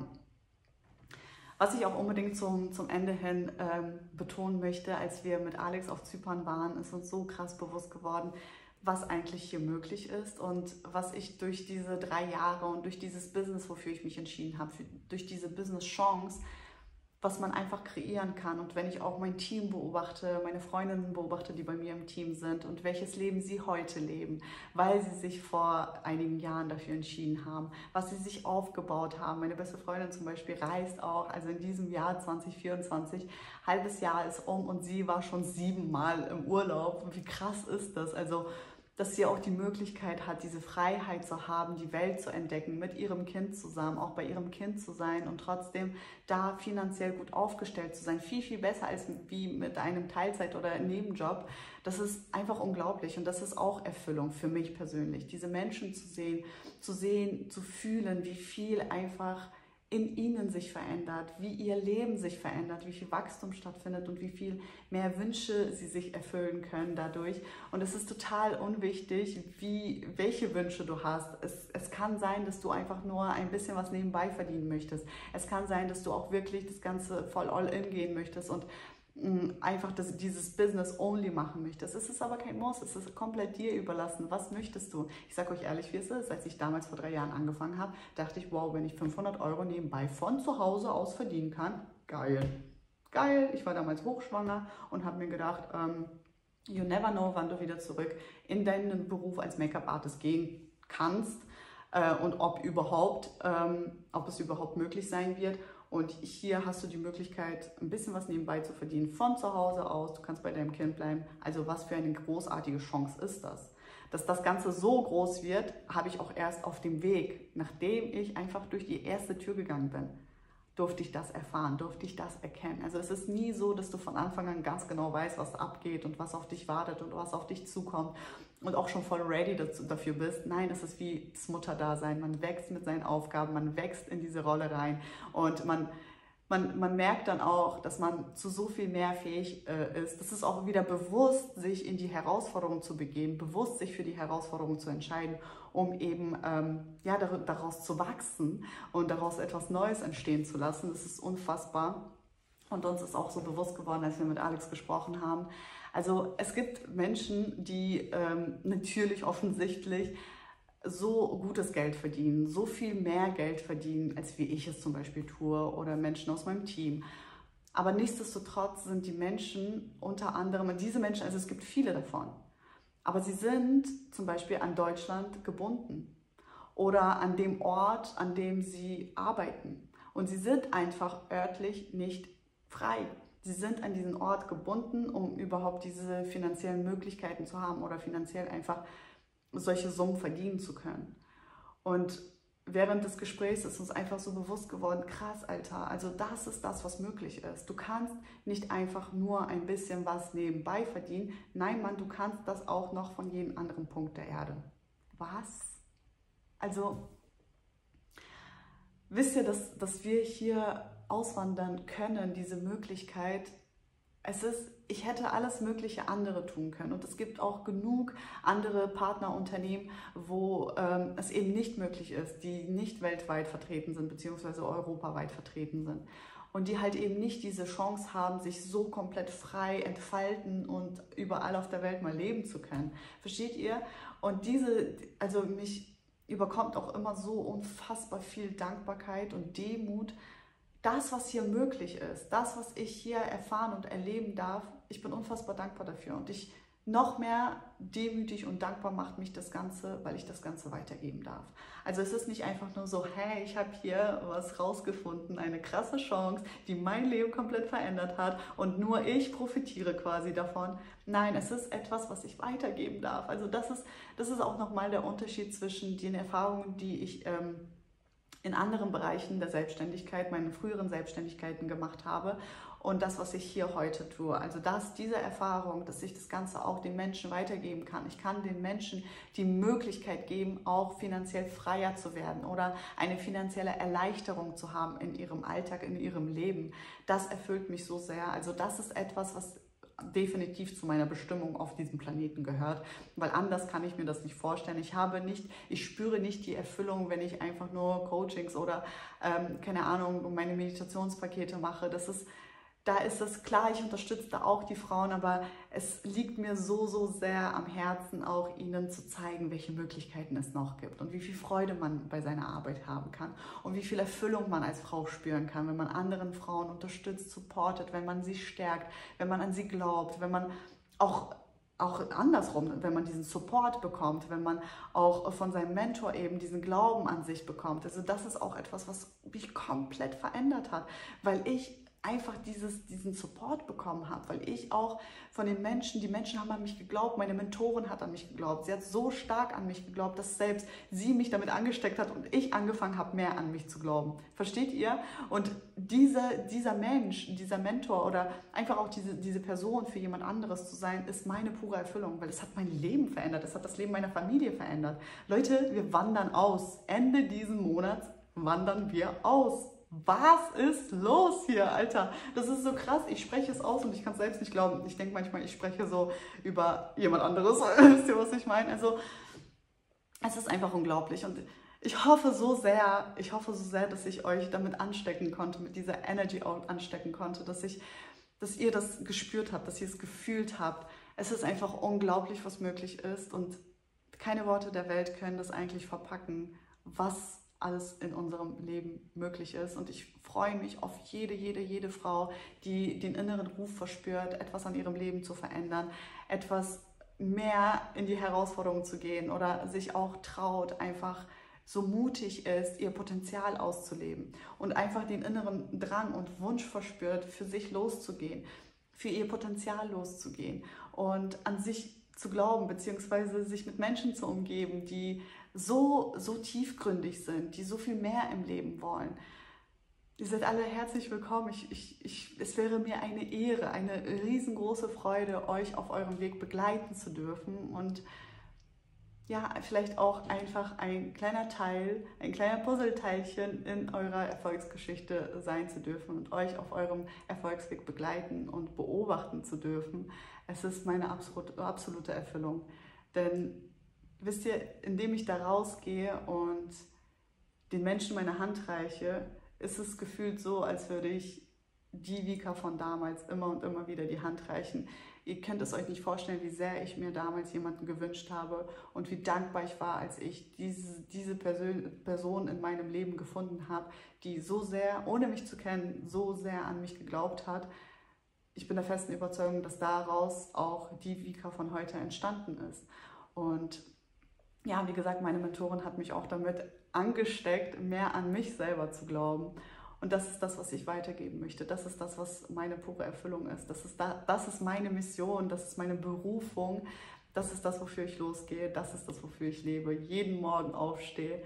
Was ich auch unbedingt zum, zum Ende hin ähm, betonen möchte, als wir mit Alex auf Zypern waren, ist uns so krass bewusst geworden, was eigentlich hier möglich ist und was ich durch diese drei Jahre und durch dieses Business, wofür ich mich entschieden habe, für, durch diese Business-Chance, was man einfach kreieren kann. Und wenn ich auch mein Team beobachte, meine Freundinnen beobachte, die bei mir im Team sind und welches Leben sie heute leben, weil sie sich vor einigen Jahren dafür entschieden haben, was sie sich aufgebaut haben. Meine beste Freundin zum Beispiel reist auch, also in diesem Jahr zwanzig vierundzwanzig, halbes Jahr ist um und sie war schon siebenmal im Urlaub. Wie krass ist das? Also dass sie auch die Möglichkeit hat, diese Freiheit zu haben, die Welt zu entdecken, mit ihrem Kind zusammen, auch bei ihrem Kind zu sein und trotzdem da finanziell gut aufgestellt zu sein. Viel, viel besser als wie mit einem Teilzeit- oder Nebenjob. Das ist einfach unglaublich und das ist auch Erfüllung für mich persönlich. Diese Menschen zu sehen, zu sehen, zu fühlen, wie viel einfach in ihnen sich verändert, wie ihr Leben sich verändert, wie viel Wachstum stattfindet und wie viel mehr Wünsche sie sich erfüllen können dadurch. Und es ist total unwichtig, wie, welche Wünsche du hast. Es, es kann sein, dass du einfach nur ein bisschen was nebenbei verdienen möchtest. Es kann sein, dass du auch wirklich das Ganze voll all-in gehen möchtest und einfach das, dieses Business only machen möchtest. Es ist aber kein Muss, es ist komplett dir überlassen. Was möchtest du? Ich sage euch ehrlich, wie es ist. Als ich damals vor drei Jahren angefangen habe, dachte ich, wow, wenn ich fünfhundert Euro nebenbei von zu Hause aus verdienen kann, geil. Geil. Ich war damals hochschwanger und habe mir gedacht, ähm, you never know, wann du wieder zurück in deinen Beruf als Make-up-Artist gehen kannst äh, und ob überhaupt, ähm, ob es überhaupt möglich sein wird. Und hier hast du die Möglichkeit, ein bisschen was nebenbei zu verdienen, von zu Hause aus. Du kannst bei deinem Kind bleiben. Also was für eine großartige Chance ist das? Dass das Ganze so groß wird, habe ich auch erst auf dem Weg, nachdem ich einfach durch die erste Tür gegangen bin, durfte ich das erfahren, durfte ich das erkennen. Also es ist nie so, dass du von Anfang an ganz genau weißt, was abgeht und was auf dich wartet und was auf dich zukommt und auch schon voll ready dazu, dafür bist. Nein, es ist wie das Mutterdasein. Man wächst mit seinen Aufgaben, man wächst in diese Rolle rein und man, man, man merkt dann auch, dass man zu so viel mehr fähig äh, ist. Das ist auch wieder bewusst, sich in die Herausforderung zu begeben, bewusst sich für die Herausforderung zu entscheiden, um eben ähm, ja, daraus zu wachsen und daraus etwas Neues entstehen zu lassen. Das ist unfassbar. Und uns ist auch so bewusst geworden, als wir mit Alex gesprochen haben. Also es gibt Menschen, die ähm, natürlich offensichtlich so gutes Geld verdienen, so viel mehr Geld verdienen, als wie ich es zum Beispiel tue oder Menschen aus meinem Team. Aber nichtsdestotrotz sind die Menschen unter anderem, diese Menschen, also es gibt viele davon, aber sie sind zum Beispiel an Deutschland gebunden oder an dem Ort, an dem sie arbeiten. Und sie sind einfach örtlich nicht frei. Sie sind an diesen Ort gebunden, um überhaupt diese finanziellen Möglichkeiten zu haben oder finanziell einfach solche Summen verdienen zu können. Und während des Gesprächs ist uns einfach so bewusst geworden, krass, Alter, also das ist das, was möglich ist. Du kannst nicht einfach nur ein bisschen was nebenbei verdienen. Nein, Mann, du kannst das auch noch von jedem anderen Punkt der Erde. Was? Also, wisst ihr, dass, dass wir hier auswandern können, diese Möglichkeit? Es ist, ich hätte alles mögliche andere tun können und es gibt auch genug andere Partnerunternehmen, wo ähm, es eben nicht möglich ist, die nicht weltweit vertreten sind, beziehungsweise europaweit vertreten sind und die halt eben nicht diese Chance haben, sich so komplett frei entfalten und überall auf der Welt mal leben zu können. Versteht ihr? Und diese, also mich überkommt auch immer so unfassbar viel Dankbarkeit und Demut. Das, was hier möglich ist, das, was ich hier erfahren und erleben darf, ich bin unfassbar dankbar dafür. Und ich noch mehr demütig und dankbar macht mich das Ganze, weil ich das Ganze weitergeben darf. Also es ist nicht einfach nur so, hey, ich habe hier was rausgefunden, eine krasse Chance, die mein Leben komplett verändert hat und nur ich profitiere quasi davon. Nein, es ist etwas, was ich weitergeben darf. Also das ist, das ist auch nochmal der Unterschied zwischen den Erfahrungen, die ich ähm, in anderen Bereichen der Selbstständigkeit, meinen früheren Selbstständigkeiten gemacht habe und das, was ich hier heute tue. Also dass diese Erfahrung, dass ich das Ganze auch den Menschen weitergeben kann. Ich kann den Menschen die Möglichkeit geben, auch finanziell freier zu werden oder eine finanzielle Erleichterung zu haben in ihrem Alltag, in ihrem Leben. Das erfüllt mich so sehr. Also das ist etwas, was definitiv zu meiner Bestimmung auf diesem Planeten gehört, weil anders kann ich mir das nicht vorstellen. Ich habe nicht, ich spüre nicht die Erfüllung, wenn ich einfach nur Coachings oder ähm, keine Ahnung, meine Meditationspakete mache. Das ist, da ist es klar, ich unterstütze da auch die Frauen, aber es liegt mir so, so sehr am Herzen, auch ihnen zu zeigen, welche Möglichkeiten es noch gibt und wie viel Freude man bei seiner Arbeit haben kann und wie viel Erfüllung man als Frau spüren kann, wenn man anderen Frauen unterstützt, supportet, wenn man sie stärkt, wenn man an sie glaubt, wenn man auch auch andersrum, wenn man diesen Support bekommt, wenn man auch von seinem Mentor eben diesen Glauben an sich bekommt. Also das ist auch etwas, was mich komplett verändert hat, weil ich einfach dieses, diesen Support bekommen habe, weil ich auch von den Menschen, die Menschen haben an mich geglaubt, meine Mentorin hat an mich geglaubt, sie hat so stark an mich geglaubt, dass selbst sie mich damit angesteckt hat und ich angefangen habe, mehr an mich zu glauben. Versteht ihr? Und diese, dieser Mensch, dieser Mentor oder einfach auch diese, diese Person für jemand anderes zu sein, ist meine pure Erfüllung, weil es hat mein Leben verändert, es hat das Leben meiner Familie verändert. Leute, wir wandern aus. Ende diesen Monats wandern wir aus. Was ist los hier, Alter? Das ist so krass. Ich spreche es aus und ich kann es selbst nicht glauben. Ich denke manchmal, ich spreche so über jemand anderes. Wisst ihr, was ich meine? Also, es ist einfach unglaublich. Und ich hoffe so sehr, ich hoffe so sehr, dass ich euch damit anstecken konnte, mit dieser Energy auch anstecken konnte, dass ich, dass ihr das gespürt habt, dass ihr es gefühlt habt. Es ist einfach unglaublich, was möglich ist. Und keine Worte der Welt können das eigentlich verpacken, was alles in unserem Leben möglich ist. Und ich freue mich auf jede, jede, jede Frau, die den inneren Ruf verspürt, etwas an ihrem Leben zu verändern, etwas mehr in die Herausforderungen zu gehen oder sich auch traut, einfach so mutig ist, ihr Potenzial auszuleben und einfach den inneren Drang und Wunsch verspürt, für sich loszugehen, für ihr Potenzial loszugehen und an sich zu glauben, beziehungsweise sich mit Menschen zu umgeben, die so, so tiefgründig sind, die so viel mehr im Leben wollen. Ihr seid alle herzlich willkommen. Ich, ich, ich, es wäre mir eine Ehre, eine riesengroße Freude, euch auf eurem Weg begleiten zu dürfen und ja, vielleicht auch einfach ein kleiner Teil, ein kleiner Puzzleteilchen in eurer Erfolgsgeschichte sein zu dürfen und euch auf eurem Erfolgsweg begleiten und beobachten zu dürfen. Es ist meine absolute, absolute Erfüllung. Denn wisst ihr, indem ich da rausgehe und den Menschen meine Hand reiche, ist es gefühlt so, als würde ich die Vika von damals immer und immer wieder die Hand reichen. Ihr könnt es euch nicht vorstellen, wie sehr ich mir damals jemanden gewünscht habe und wie dankbar ich war, als ich diese, diese Person in meinem Leben gefunden habe, die so sehr, ohne mich zu kennen, so sehr an mich geglaubt hat. Ich bin der festen Überzeugung, dass daraus auch die Vika von heute entstanden ist. Und ja, wie gesagt, meine Mentorin hat mich auch damit angesteckt, mehr an mich selber zu glauben. Und das ist das, was ich weitergeben möchte. Das ist das, was meine pure Erfüllung ist. Das ist, da, das ist meine Mission, das ist meine Berufung. Das ist das, wofür ich losgehe. Das ist das, wofür ich lebe. Jeden Morgen aufstehe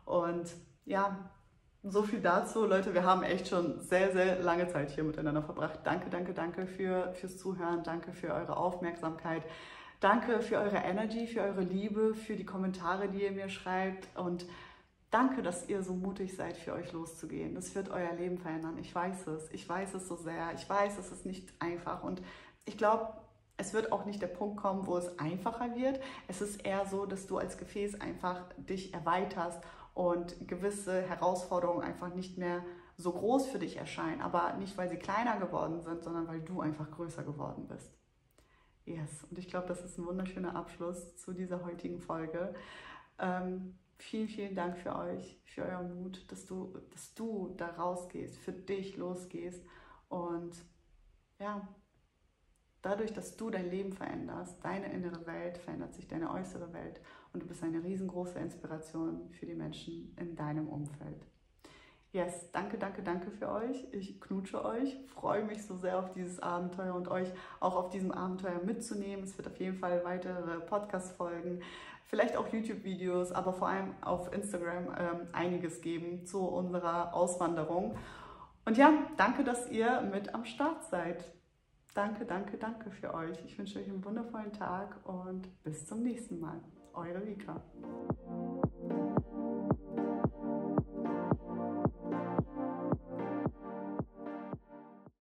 Und ja, so viel dazu, Leute. Wir haben echt schon sehr, sehr lange Zeit hier miteinander verbracht. Danke, danke, danke für, fürs Zuhören. Danke für eure Aufmerksamkeit. Danke für eure Energy, für eure Liebe, für die Kommentare, die ihr mir schreibt. Und danke, dass ihr so mutig seid, für euch loszugehen. Das wird euer Leben verändern. Ich weiß es. Ich weiß es so sehr. Ich weiß, es ist nicht einfach. Und ich glaube, es wird auch nicht der Punkt kommen, wo es einfacher wird. Es ist eher so, dass du als Gefäß einfach dich erweiterst und gewisse Herausforderungen einfach nicht mehr so groß für dich erscheinen. Aber nicht, weil sie kleiner geworden sind, sondern weil du einfach größer geworden bist. Yes, und ich glaube, das ist ein wunderschöner Abschluss zu dieser heutigen Folge. Ähm, vielen, vielen Dank für euch, für euren Mut, dass du, dass du da rausgehst, für dich losgehst. Und ja, dadurch, dass du dein Leben veränderst, deine innere Welt, verändert sich deine äußere Welt. Und du bist eine riesengroße Inspiration für die Menschen in deinem Umfeld. Yes, danke, danke, danke für euch. Ich knutsche euch, freue mich so sehr auf dieses Abenteuer und euch auch auf diesem Abenteuer mitzunehmen. Es wird auf jeden Fall weitere Podcast-Folgen, vielleicht auch YouTube-Videos, aber vor allem auf Instagram ähm, einiges geben zu unserer Auswanderung. Und ja, danke, dass ihr mit am Start seid. Danke, danke, danke für euch. Ich wünsche euch einen wundervollen Tag und bis zum nächsten Mal. Eure Vika.